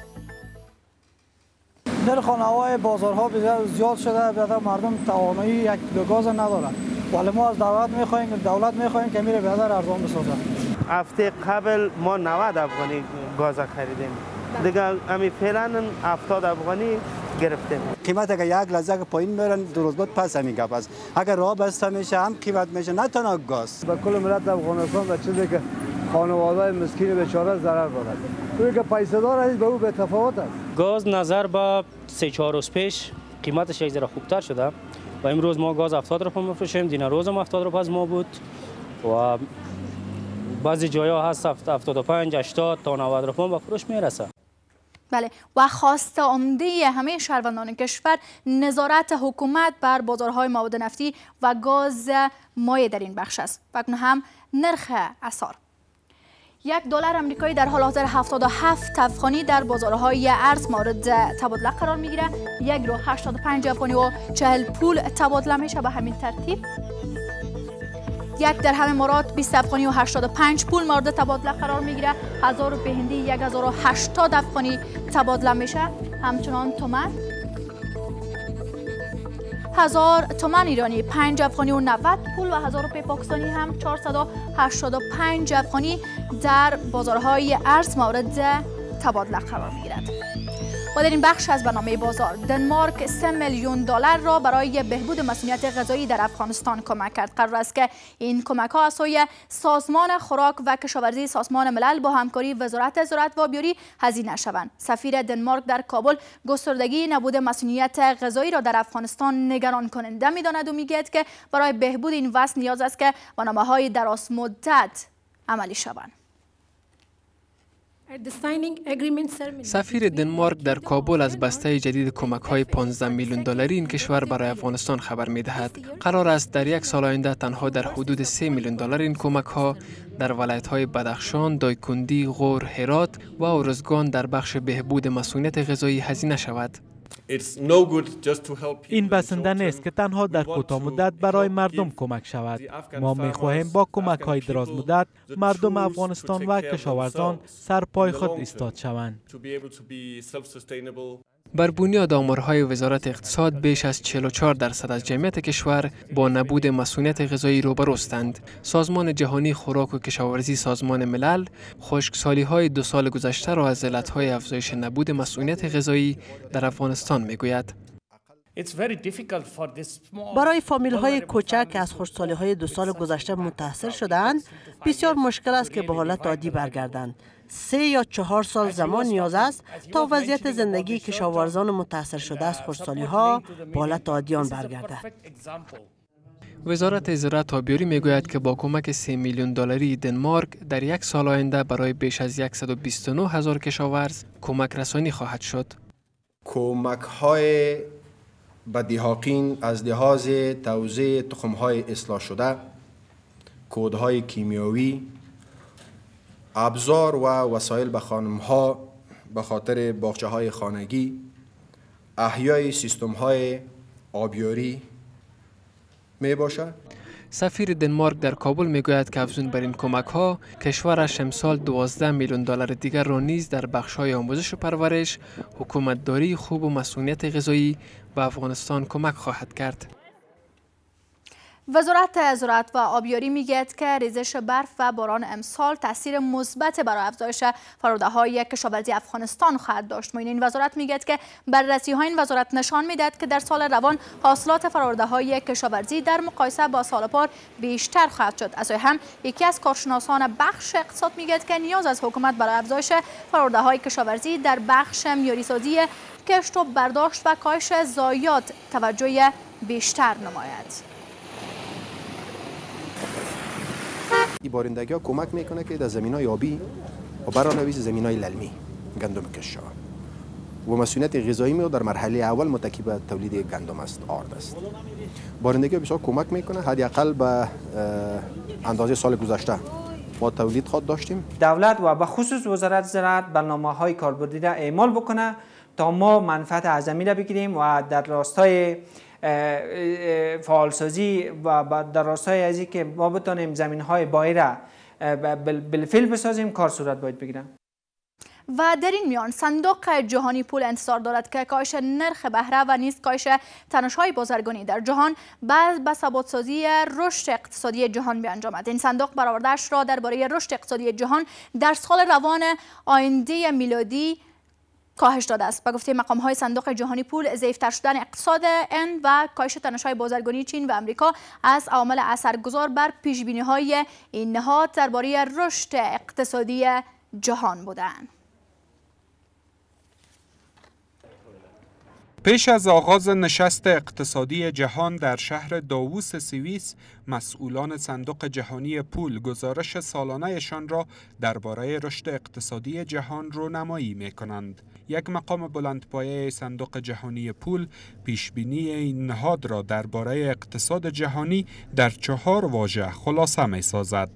در خانه‌های بازارها بسیار زیاد شده، بیادر مردم توانایی یک کیلو گاز ندارند. ولی ما از دولت می‌خوایم دولت می‌خوایم که میره بیادر ارزان بسازه. هفته قبل ما نود افغانی گاز خریدیم. دیگه همین فعلا هفتاد افغانی گرفتیم. قیمت اگر یک لحظه پایین میرن دو روز بعد پس همین گپ است. اگر راه بسته میشه هم قیمت میشه، نه تنها گاز. به کل ملت افغانستان و چیزی که خانواده مسکین بیچاره ضرر بارد. توی که پیسه دار است به او به تفاوت است. گاز نظر به سه چهار روز پیش قیمتش یک ذره خوبتر شده و امروز ما گاز هفتاد روپیه میفروشیم. دین روز هم هفتاد روپیه از ما بود و بعضی جاها هست هفتاد و پنج هشتاد تا نود روپیه به فروش میرسه. بله، و خواسته عمده همه شهروندان کشور نظارت حکومت بر بازارهای مواد نفتی و گاز مایع در این بخش است. و اکنون هم نرخ اسعار. یک دلار آمریکایی در حال حاضر هفتاد و هفت افغانی در بازارهای ارز مورد تبادله قرار میگیره. یک یورو هشتاد و پنج افغانی و چهل پول تبادله میشه. به همین ترتیب یک درهم امارات بیست افغانی و هشتاد و پنج پول مورد تبادله قرار میگیره. هزار روپیه هندی یک هزار و هشتاد افغانی تبادله میشه. همچنان تومان هزار تومان ایرانی پنج افغانی و نود پول و هزار روپیه پاکستانی هم چهارصد و هشتاد و پنج افغانی در بازارهای ارز مورد تبادله قرار میگیرد. و در این بخش از برنامه بازار، دنمارک سه میلیون دلار را برای بهبود مسئولیت غذایی در افغانستان کمک کرد. قرار است که این کمک ها از سوی سازمان خوراک و کشاورزی سازمان ملل با همکاری وزارت زراعت و آبیاری هزینه شوند. سفیر دنمارک در کابل گستردگی نبود مسئولیت غذایی را در افغانستان نگران کننده می‌داند و می‌گوید که برای بهبود این وضع نیاز است که برنامه‌های درازمدت عملی شوند. سفیر دنمارک در کابل از بسته جدید کمک‌های پانزده میلیون دلاری این کشور برای افغانستان خبر می‌دهد. قرار است در یک سال آینده تنها در حدود سه میلیون دلار این کمک‌ها در ولایت‌های بدخشان، دایکندی، غور، هرات و اورزگان در بخش بهبود مسئولیت غذایی هزینه شود. این بسنده نیست که تنها در کوتاه مدت برای مردم کمک شود. ما می‌خواهیم با کمک‌های دراز مدت مردم افغانستان و کشاورزان سر پای خود ایستاد شوند. بر بنیاد آمارهای وزارت اقتصاد بیش از چهل و چهار درصد از جمعیت کشور با نبود مسئولیت غذایی روبروستند. سازمان جهانی خوراک و کشاورزی سازمان ملل خشکسالی‌های دو سال گذشته را از علت‌های افزایش نبود مسئولیت غذایی در افغانستان می‌گوید. برای فامیل‌های کوچک که از خشکسالی‌های دو سال گذشته متاثر شدند، بسیار مشکل است که به حالت عادی برگردند. سه یا چهار سال زمان نیاز است تا وضعیت زندگی کشاورزان متاثر شده از خشکسالی ها به حالت عادیان برگردد. وزارت زراعت و آبیاری میگوید که با کمک سه میلیون دلاری دنمارک در یک سال آینده برای بیش از صد و بیست و نه هزار کشاورز کمک رسانی خواهد شد. کمک های به دیهاقین از لحاظ توزیع تخم های اصلاح شده، کودهای کیمیاوی، ابزار و وسایل به خانم ها به خاطر باغچه های خانگی، احیای سیستم های آبیاری می باشد. سفیر دنمارک در کابل میگوید که افزون بر این کمک ها کشورش امسال دوازده میلیون دلار دیگر را نیز در بخش های آموزش و پرورش، حکومتداری خوب و مسئولیت غذایی به افغانستان کمک خواهد کرد. وزارت زراعت و آبیاری میگوید که ریزش برف و باران امسال تاثیر مثبت برای افزایش فروده‌های کشاورزی افغانستان خواهد داشت. معین این وزارت میگوید که بررسی‌های این وزارت نشان میدهد که در سال روان حاصلات فروده‌های کشاورزی در مقایسه با سال پار بیشتر خواهد شد. از هم یکی از کارشناسان بخش اقتصاد میگوید که نیاز از حکومت برای افزایش فروده‌های کشاورزی در بخش معیارسازی کشت و برداشت و کاهش ضایعات توجه بیشتر نماید. این بارندگی ها کمک میکنه که در زمین های آبی و برانویس زمین های للمی گندم کشا و مسئولیت غذایی می در مرحله اول متکی به تولید گندم است، آرد است. بارندگی بسیار کمک میکنه، حداقل به اندازه سال گذشته ما تولید خود داشتیم. دولت و به خصوص وزارت زراعت برنامه های کاربردی را اعمال بکنه تا ما منفعت اعظمی را بگیریم و در راستای فعالسازی و در راستای از اینکه ما بتانیم زمین های بایی را بالفعل بسازیم کار صورت باید بگیرن. و در این میان صندوق جهانی پول انتظار دارد که کاهش نرخ بهره و نیز کاهش تنش‌های بازرگانی در جهان بعد به ثبات‌سازی رشد اقتصادی جهان بیانجامد. این صندوق برآورده‌اش را درباره رشد اقتصادی جهان در سال روان آینده میلادی کاهش داده است. به گفته مقام‌های صندوق جهانی پول، ضعیف‌تر شدن اقتصاد هند و کاهش تنش‌های بازرگانی چین و آمریکا از عوامل اثرگذار بر پیش‌بینی‌های این نهاد درباره رشد اقتصادی جهان بودند. پیش از آغاز نشست اقتصادی جهان در شهر داووس سوئیس، مسئولان صندوق جهانی پول گزارش سالانه‌شان را درباره رشد اقتصادی جهان رونمایی می‌کنند. یک مقام بلندپایه صندوق جهانی پول پیشبینی این نهاد را درباره اقتصاد جهانی در چهار واژه خلاصه می‌سازد.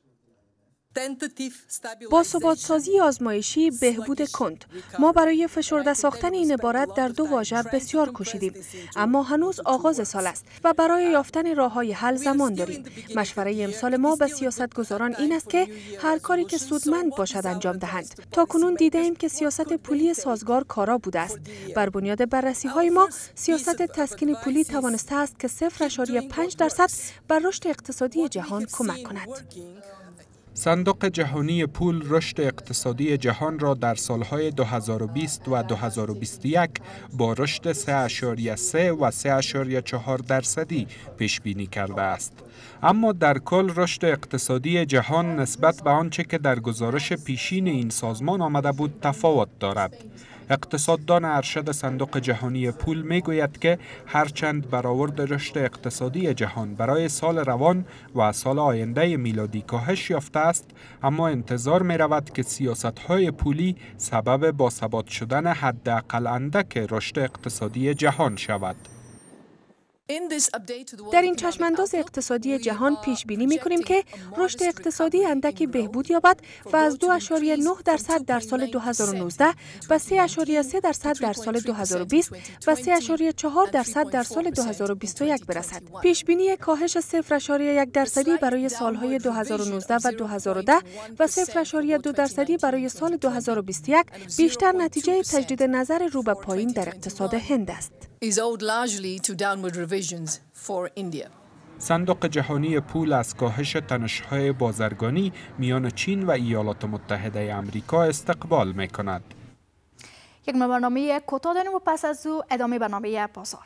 با ثبات‌سازی آزمایشی بهبود کند، ما برای فشرده ساختن این عبارت در دو واژه بسیار کوشیدیم، اما هنوز آغاز سال است و برای یافتن راه‌های حل زمان داریم. مشوره امسال ما به سیاستگزاران این است که هر کاری که سودمند باشد انجام دهند. تا کنون دیده‌ایم که سیاست پولی سازگار کارا بوده است. بر بنیاد بررسی‌های ما، سیاست تسکین پولی توانسته است که صفر ممیز پنج درصد بر رشد اقتصادی جهان کمک کند. صندوق جهانی پول رشد اقتصادی جهان را در سالهای دو هزار و بیست و دو هزار و بیست و یک با رشد سه اشاریه سه و سه اشاریه چهار درصدی پیش بینی کرده است. اما در کل رشد اقتصادی جهان نسبت به آنچه که در گزارش پیشین این سازمان آمده بود تفاوت دارد. اقتصاددان ارشد صندوق جهانی پول میگوید که هرچند برآورد رشد اقتصادی جهان برای سال روان و سال آینده میلادی کاهش یافته است، اما انتظار می رود که سیاست‌های پولی سبب باثبات شدن حداقل اندک رشد اقتصادی جهان شود. در این چشمانداز اقتصادی جهان پیش بینی می‌کنیم که رشد اقتصادی اندکی بهبود یابد و از دو اشاریه نه درصد در سال دو هزار و نوزده و سه اشاریه سه درصد در سال دو هزار و بیست و سه اشاریه چهار درصد در سال دو هزار و بیست و یک برسد. پیش بینی کاهش صفر اشاریه یک درصدی برای سالهای دو هزار و نوزده و دو هزار و ده و صفر اشاریه دو درصدی برای سال دو هزار و بیست و یک بیشتر نتیجه تجدید نظر رو به پایین در اقتصاد هند است. صندوق جهانی پول از کاهش تنش‌های بازرگانی میان چین و ایالات متحده آمریکا استقبال می‌کند. یک برنامه کوتاه داریم و پس از او ادامه برنامه بازار.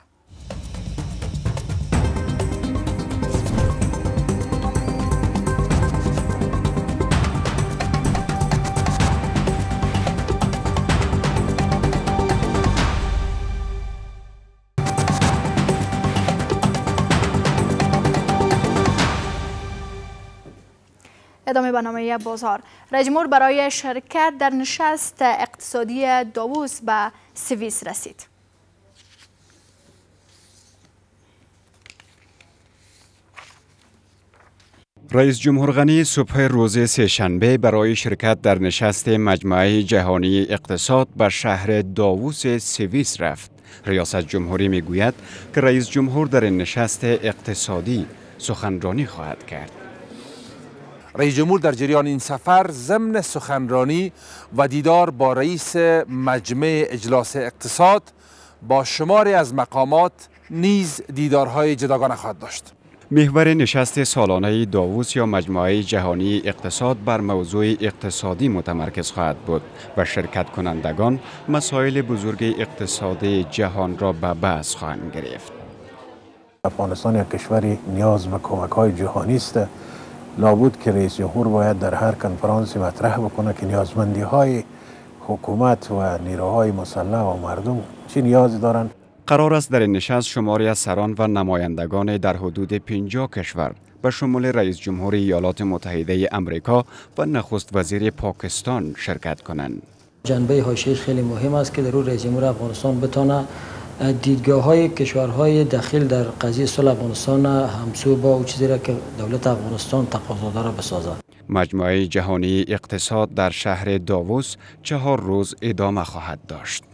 ادامه برنامه بازار. رئیس جمهور برای شرکت در نشست اقتصادی داووس به سوئیس رسید. رئیس جمهور غنی صبح روز سه‌شنبه برای شرکت در نشست مجمع جهانی اقتصاد به شهر داووس سوئیس رفت. ریاست جمهوری میگوید که رئیس جمهور در این نشست اقتصادی سخنرانی خواهد کرد. رئیس جمهور در جریان این سفر ضمن سخنرانی و دیدار با رئیس مجمع اجلاس اقتصاد با شماری از مقامات نیز دیدارهای جداگانه خواهد داشت. محور نشست سالانه داووس یا مجمع جهانی اقتصاد بر موضوع اقتصادی متمرکز خواهد بود و شرکت کنندگان مسائل بزرگ اقتصادی جهان را به بحث خواهند گرفت. افغانستان یک کشوری نیاز به کمک‌های جهانی است. لابد که رئیس جمهور باید در هر کنفرانسی مطرح بکنه که نیازمندی‌های حکومت و نیروهای مسلح و مردم چه نیازی دارند. قرار است در این نشست شماری از سران و نمایندگان در حدود پنجاه کشور به شمول رئیس جمهور ایالات متحده امریکا و نخست وزیر پاکستان شرکت کنند. جنبه حاشیه‌ای خیلی مهم است که در اون رئیس جمهور افغانستان بتونه دیدگاه های کشورهای داخل در قضیه صلح افغانستان همسو با او چیزی را که دولت افغانستان تقاضا داره بسازد. مجمع جهانی اقتصاد در شهر داووس چهار روز ادامه خواهد داشت.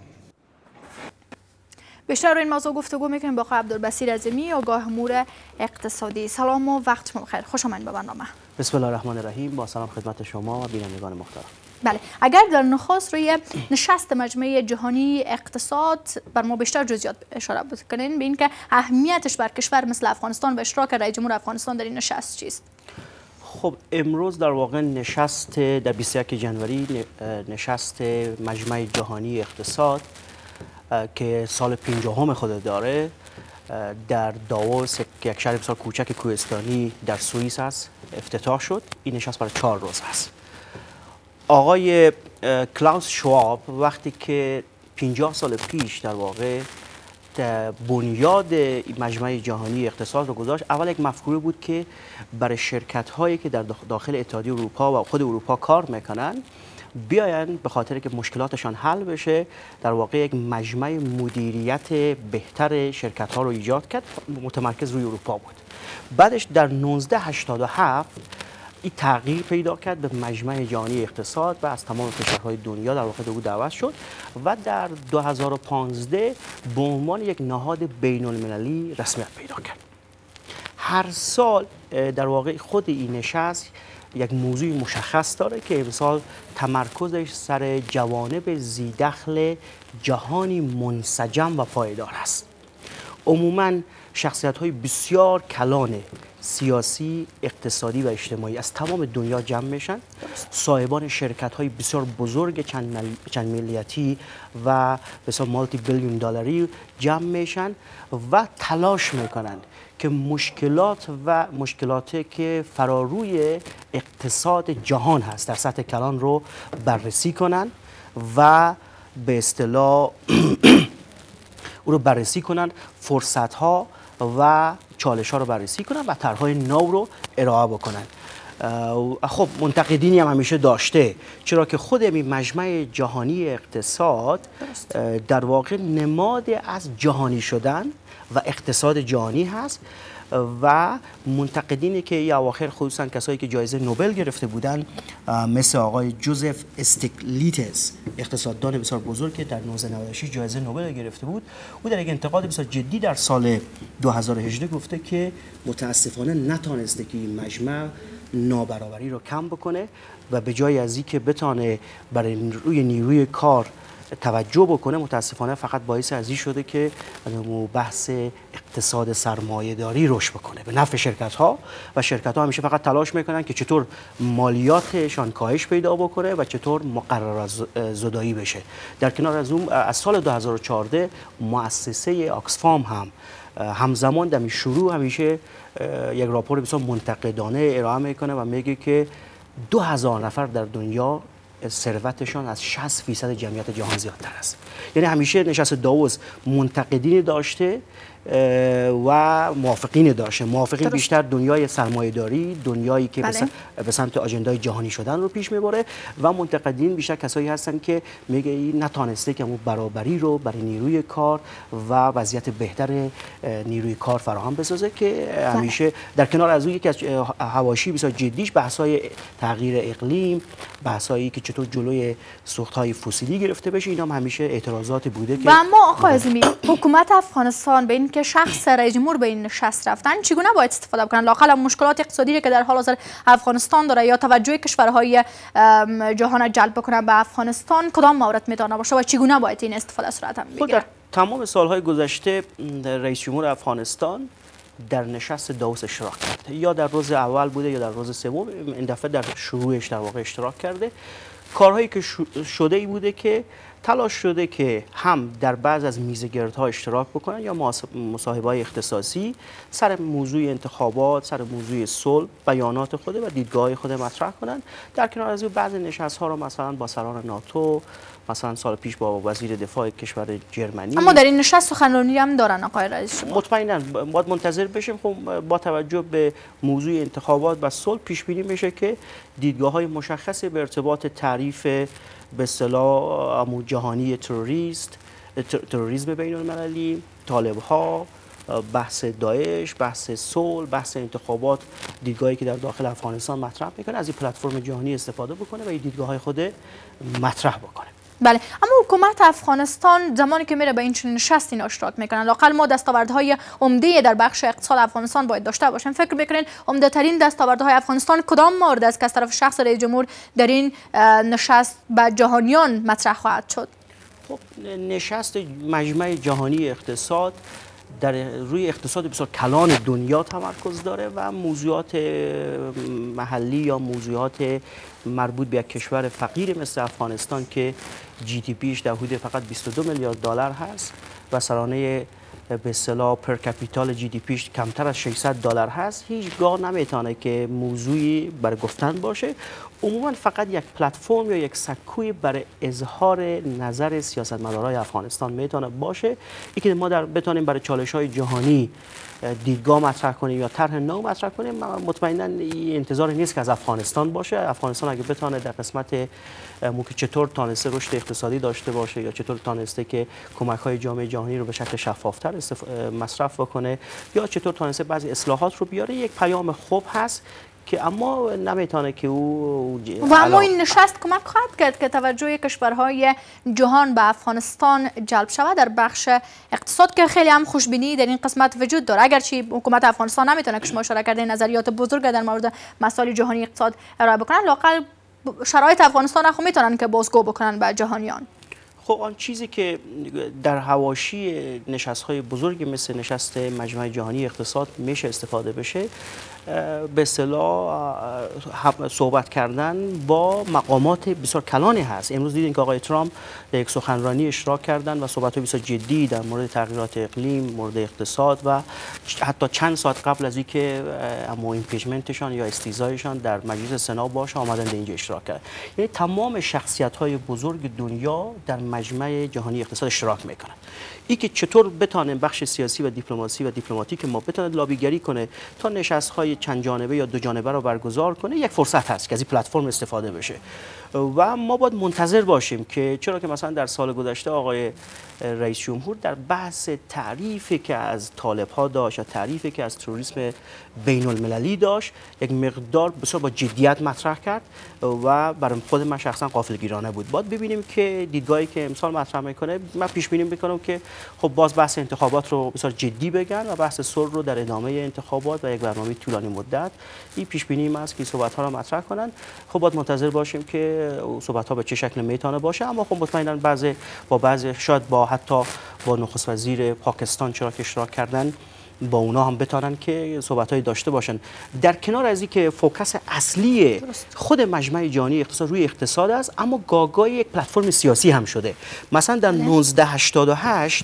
بیشتر روی این موضوع گفتگو میکنیم با آقای عبدالبصیر عظیمی، آگاه امور اقتصادی. سلام و وقت شما بخیر. خوش آمدید به برنامه. بسم الله الرحمن الرحیم. با سلام خدمت شما و بینندگان محترم. بله، اگر در نخست روی نشست مجمع جهانی اقتصاد بر ما بیشتر جزئیات اشاره بکنین به اینکه اهمیتش بر کشور مثل افغانستان و اشتراک رئیس جمهور افغانستان در این نشست چیست؟ خب امروز در واقع نشست در بیست و یکم ژانویه نشست مجمع جهانی اقتصاد که سال پنجاهم خود داره در داووس که یک شهر بسیار کوچک کوهستانی در سوئیس است افتتاح شد. این نشست برای چهار روز است. آقای کلاوس شواب وقتی که پنجاه سال پیش در واقع بنیاد مجمع جهانی اقتصاد رو گذاشت، اول یک مفکوره بود که برای شرکت هایی که در داخل اتحادیه اروپا و خود اروپا کار میکنن بیاین به خاطر که مشکلاتشان حل بشه در واقع یک مجمع مدیریت بهتر شرکت ها رو ایجاد کرد، متمرکز روی اروپا بود. بعدش در نوزده هشتاد و هفت این تغییر پیدا کرد به مجمع جهانی اقتصاد و از تمام کشورهای دنیا در واقع او دعوت شد و در دو هزار و پانزده به عنوان یک نهاد بین المللی رسمیت پیدا کرد. هر سال در واقع خود این نشست یک موضوع مشخص داره که امسال تمرکزش سر جوانب ذی‌دخل جهانی منسجم و پایدار است. عموماً شخصیت‌های بسیار کلان سیاسی، اقتصادی و اجتماعی از تمام دنیا جمع میشن. صاحبان شرکت‌های بسیار بزرگ چند, مل... چند ملیتی و بسیار مالتی بیلیون دلاری جمع میشن و تلاش میکنند که مشکلات و مشکلاتی که فراروی اقتصاد جهان هست در سطح کلان رو بررسی کنند و به اصطلاح او رو بررسی کنند، فرصت‌ها و چالش ها رو بررسی کنن و طرح‌های نو رو ارائه بکنن. خب منتقدینی هم همیشه داشته، چرا که خود این مجمع جهانی اقتصاد در واقع نماد از جهانی شدن و اقتصاد جهانی هست و منتقدینی که یا اواخر خصوصا کسایی که جایزه نوبل گرفته بودن مثل آقای جوزف استیگلیتز، اقتصاددان بسیار بزرگ که در هزار و نهصد و نود و شش جایزه نوبل گرفته بود، او در یک انتقاد بسیار جدی در سال دو هزار و هجده گفته که متاسفانه نتانسته که این مجمع نابرابری رو کم بکنه و به جای از اینکه بتانه برای روی نیروی کار توجه بکنه، متاسفانه فقط باعث از این شده که بحث اقتصاد سرمایه‌داری رشد بکنه به نفع شرکت ها و شرکت ها همیشه فقط تلاش میکنن که چطور مالیاتشان کاهش پیدا بکنه و چطور مقررات زدایی بشه. در کنار از اون از سال دو هزار و چهارده مؤسسه آکسفام هم همزمان در شروع همیشه یک راپور بسیار منتقدانه ارائه میکنه و میگه که دو هزار نفر در دنیا ثروتشان از شصت فیصد جمعیت جهان زیادتر است. یعنی همیشه نشست داووس منتقدین داشته و موافقین داشته. موافقین بیشتر دنیای سرمایه‌داری، دنیایی که بله. به سمت آجندای جهانی شدن رو پیش میبره و منتقدین بیشتر کسایی هستن که میگه این نتونسته که اون برابری رو برای نیروی کار و وضعیت بهتر نیروی کار فراهم بسازه که همیشه در کنار از اون یکی از حواشی بسیار جدیش بحث‌های تغییر اقلیم، بحث‌هایی که چطور جلوی سوخت‌های فسیلی گرفته بشه، اینا هم همیشه اعتراضات بوده که و اما آقای عظیمی حکومت افغانستان به این که شخص رئیس جمهور به این نشست رفتن چگونه باید استفاده بکنن؟ لااقل مشکلات اقتصادی که در حال حاضر افغانستان داره یا توجه کشورهای جهان جلب بکنن به افغانستان کدام مورد میتونه باشه و چگونه باید این استفاده صورت بگیره؟ در تمام سالهای گذشته رئیس جمهور افغانستان در نشست داووس اشتراک کرده، یا در روز اول بوده یا در روز سوم، این دفعه در شروعش در واقع اشتراک کرده. کارهایی که شده ای بوده که تلاش شده که هم در بعض از میزگردها اشتراک بکنن یا مصاحبه‌های اختصاصی سر موضوع انتخابات، سر موضوع صلح بیانات خود و دیدگاه خود مطرح کنن. در کنار از این بعض نشست‌ها رو مثلا با سران ناتو، مثلا سال پیش با وزیر دفاع کشور جرمنی. اما در این نشست سخنرانی هم دارن آقای رئیس جمهور. مطمئنا باید منتظر بشیم. خب با توجه به موضوع انتخابات و صلح پیش بینی میشه که دیدگاه‌های مشخصی به ارتباط تعریف به اصطلاح جهانی تروریست، تروریسم بین المللی، طالب‌ها، بحث داعش، بحث صلح، بحث انتخابات، دیدگاهی که در داخل افغانستان مطرح میکنه، از این پلتفرم جهانی استفاده بکنه و این دیدگاه‌های خود مطرح بکنه. بله، اما حکومت افغانستان زمانی که میره به این چنین نشستی اشتراک میکنن، لااقل ما دستاوردهای عمده در بخش اقتصاد افغانستان باید داشته باشیم. فکر میکنین عمده ترین دستاوردهای افغانستان کدام مورد است که از طرف شخص رئیس جمهور در این نشست به جهانیان مطرح خواهد شد؟ خب نشست مجمع جهانی اقتصاد در روی اقتصاد بسیار کلان دنیا تمرکز داره و موضوعات محلی یا موضوعات مربوط به یک کشور فقیر مثل افغانستان که جی دی پیش در حدود فقط بیست و دو میلیارد دلار هست و سرانه به اصطلاح پر کپیتال جی دی پیش کمتر از ششصد دلار هست، هیچگاه نمیتونه که موضوعی برای گفتن باشه. عموما فقط یک پلتفرم یا یک سکوی برای اظهار نظر سیاستمدارای افغانستان میتونه باشه، اینکه ما در بتونیم برای چالش‌های جهانی دیدگاه مطرح کنیم یا طرح نو مطرح کنیم. مطمئنا این انتظار نیست که از افغانستان باشه. افغانستان اگه بتونه در قسمت موقع چطور تانسته رشد اقتصادی داشته باشه یا چطور تانسته که کمک‌های جامعه جهانی رو به شکل شفافتر مصرف بکنه یا چطور تانسته بعضی اصلاحات رو بیاره، یک پیام خوب هست که اما نمیتونه که او و اما این نشست کمک خواهد کرد که توجه کشورهای جهان به افغانستان جلب شود در بخش اقتصاد که خیلی هم خوشبینی در این قسمت وجود داره. اگرچه حکومت افغانستان نمیتونه که شما اشاره کردین نظریات بزرگ در مورد مسائل جهانی اقتصاد ارائه بکنن، لااقل شرایط افغانستان خو میتونن که بازگو بکنن به جهانیان. خب آن چیزی که در حواشی نشست‌های بزرگی مثل نشست مجمع جهانی اقتصاد میشه استفاده بشه، به اصطلاح صحبت کردن با مقامات بسیار کلانی هست. امروز دیدین که آقای ترامپ در یک سخنرانی اشتراک کردن و صحبت‌های بسیار جدی در مورد تغییرات اقلیم، مورد اقتصاد و حتی چند ساعت قبل از اینکه اما ایمپیچمنتشان یا استیضاحشان در مجلس سنا باشه آمدن در اینجا اشتراک کردن. یعنی تمام شخصیت‌های بزرگ دنیا در مجمع جهانی اقتصاد اشتراک میکنن. ای که چطور بتونه بخش سیاسی و دیپلماسی و دیپلماتیک ما بتونه لابیگری کنه تا نشست‌های چند جانبه یا دو جانبه رو برگزار کنه، یک فرصت هست که از این پلتفرم استفاده بشه و ما باید منتظر باشیم که چرا که مثلا در سال گذشته آقای رئیس جمهور در بحث تعریفی که از طالب‌ها داشت یا تعریفی که از تروریسم بین المللی داشت یک مقدار بسیار با جدیت مطرح کرد و برای خود من شخصا غافلگیرانه بود. باید ببینیم که دیدگاهی که امسال مطرح میکنه، من پیش بینی میکنم که خب باز بحث انتخابات رو بسیار جدی بگن و بحث صلح رو در ادامه انتخابات و یک برنامه طولانی مدت این پیش بینی است که صحبت ها رو مطرح کنن. خب باید منتظر باشیم که صحبت ها به چه شکل میتونه باشه، اما خب مطمئنا بعضی با بعضی شاید با حتی با نخست وزیر پاکستان چرا که اشتراک کردن با اونا هم بتونن که صحبت‌های داشته باشن. در کنار از این که فوکس اصلی خود مجمع جهانی اقتصاد روی اقتصاد است، اما گاگای یک پلتفرم سیاسی هم شده. مثلا در نوزده هشتاد و هشت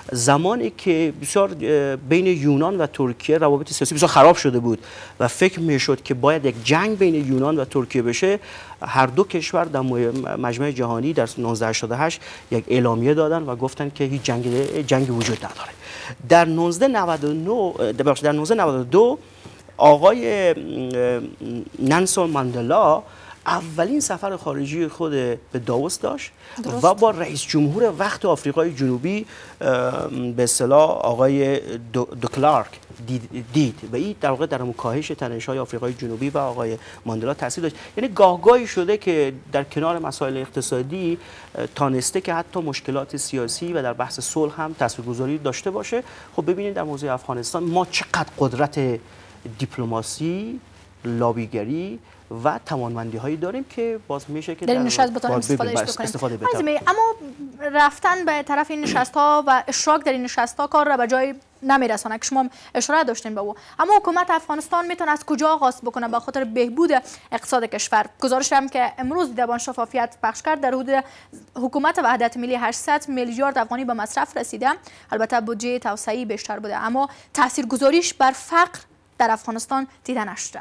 زمانی که بسیار بین یونان و ترکیه روابط سیاسی بسیار خراب شده بود و فکر میشد که باید یک جنگ بین یونان و ترکیه بشه، هر دو کشور در مجمع جهانی در نوزده هشتاد و هشت یک اعلامیه دادن و گفتن که هیچ جنگ جنگی وجود نداره. در نوزده نود و نه در نوزده نود و دو آقای نلسون ماندلا اولین سفر خارجی خود به داووس داشت درست. و با رئیس جمهور وقت آفریقای جنوبی به اصطلاح آقای دو, دو کلارک دید, دید و این در واقع در کاهش تنش‌های آفریقای جنوبی و آقای ماندلا تاثیر داشت. یعنی گاهگاهی شده که در کنار مسائل اقتصادی تانسته که حتی مشکلات سیاسی و در بحث صلح هم تاثیرگذاری داشته باشه. خب ببینید در موضوع افغانستان ما چقدر قدرت دیپلماسی، لابیگری و توانمندی هایی داریم که باز میشه که در این نشست بتونیم استفاده بکنیم. اما رفتن به طرف این نشست ها و اشتراک در این نشست ها کار را به جای نمیرسانه که شما اشاره داشتین به او. اما حکومت افغانستان میتونه از کجا آغاز بکنه به خاطر بهبود اقتصاد کشور؟ گزارش هم که امروز دیدبان شفافیت پخش کرد در حدود حکومت وحدت ملی هشتصد میلیارد افغانی به مصرف رسیده. البته بودجه توسعه‌ای بیشتر بوده اما تاثیرگذاریش بر فقر در افغانستان دیده نشده.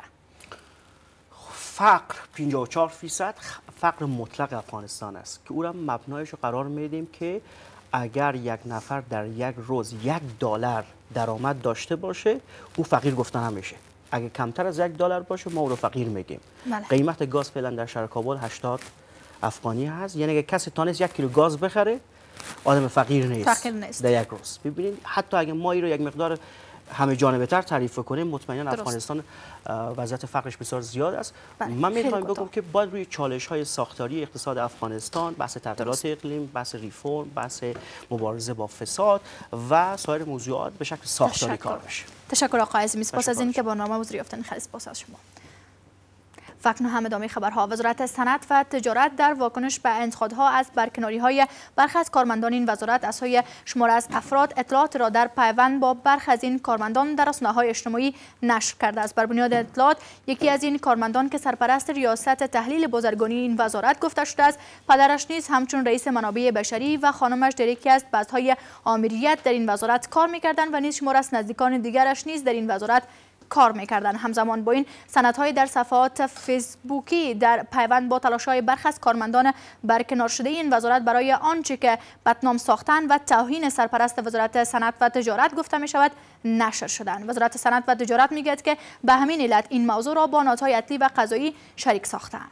فقر پنجاه و چهار درصد فقر مطلق افغانستان است که او را مبنایش رو قرار میدیم که اگر یک نفر در یک روز یک دلار درآمد داشته باشه او فقیر گفته نمیشه. اگر کمتر از یک دلار باشه ما او رو فقیر میگیم. بله. قیمت گاز فعلا در شهر کابل هشتاد افغانی هست، یعنی اگر کسی تانست یک کیلو گاز بخره آدم فقیر نیست, فقیر نیست. در یک روز. ببینید حتی اگر ما این رو یک مقدار همه جانبه تر تعریف کنیم مطمئنا افغانستان وضعیت فقرش بسیار زیاد است. بله. من میتونم بگم که باید روی چالش های ساختاری اقتصاد افغانستان، بحث تغییرات اقلیم، بحث ریفرم، بحث مبارزه با فساد و سایر موضوعات به شکل ساختاری کار بشه. تشکر آقای عظیمی، سپاس از اینکه برنامه حضور یافتین. خیلی سپاس از شما. فکنون هم ادامه خبرها. وزارت صنعت و تجارت در واکنش به انتقادها از برکناری‌های برخی از کارمندان این وزارت از سوی شمار از افراد اطلاعات را در پیوند با برخی از این کارمندان در رسانه‌های اجتماعی نشر کرده است. بر بنیاد اطلاعات یکی از این کارمندان که سرپرست ریاست تحلیل بازرگانی این وزارت گفته شده است پدرش نیز همچون رئیس منابع بشری و خانمش در یکی از پست‌های آمریت در این وزارت کار می‌کردند و نیز شمار از نزدیکان دیگرش نیز در این وزارت کار میکردن. همزمان با این سندهای در صفحات فیسبوکی در پیوند با تلاش‌های برخی از کارمندان برکنار شده این وزارت برای آنچه که بدنام ساختن و توهین سرپرست وزارت صنعت و تجارت گفته می شود نشر شدن. وزارت صنعت و تجارت میگوید که به همین علت این موضوع را با نهادهای عدلی و قضایی شریک ساختند.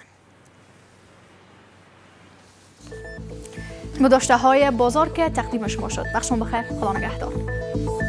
گذشته های بازار که تقدیم شما شد. بخشون بخیر. خدا نگهدار.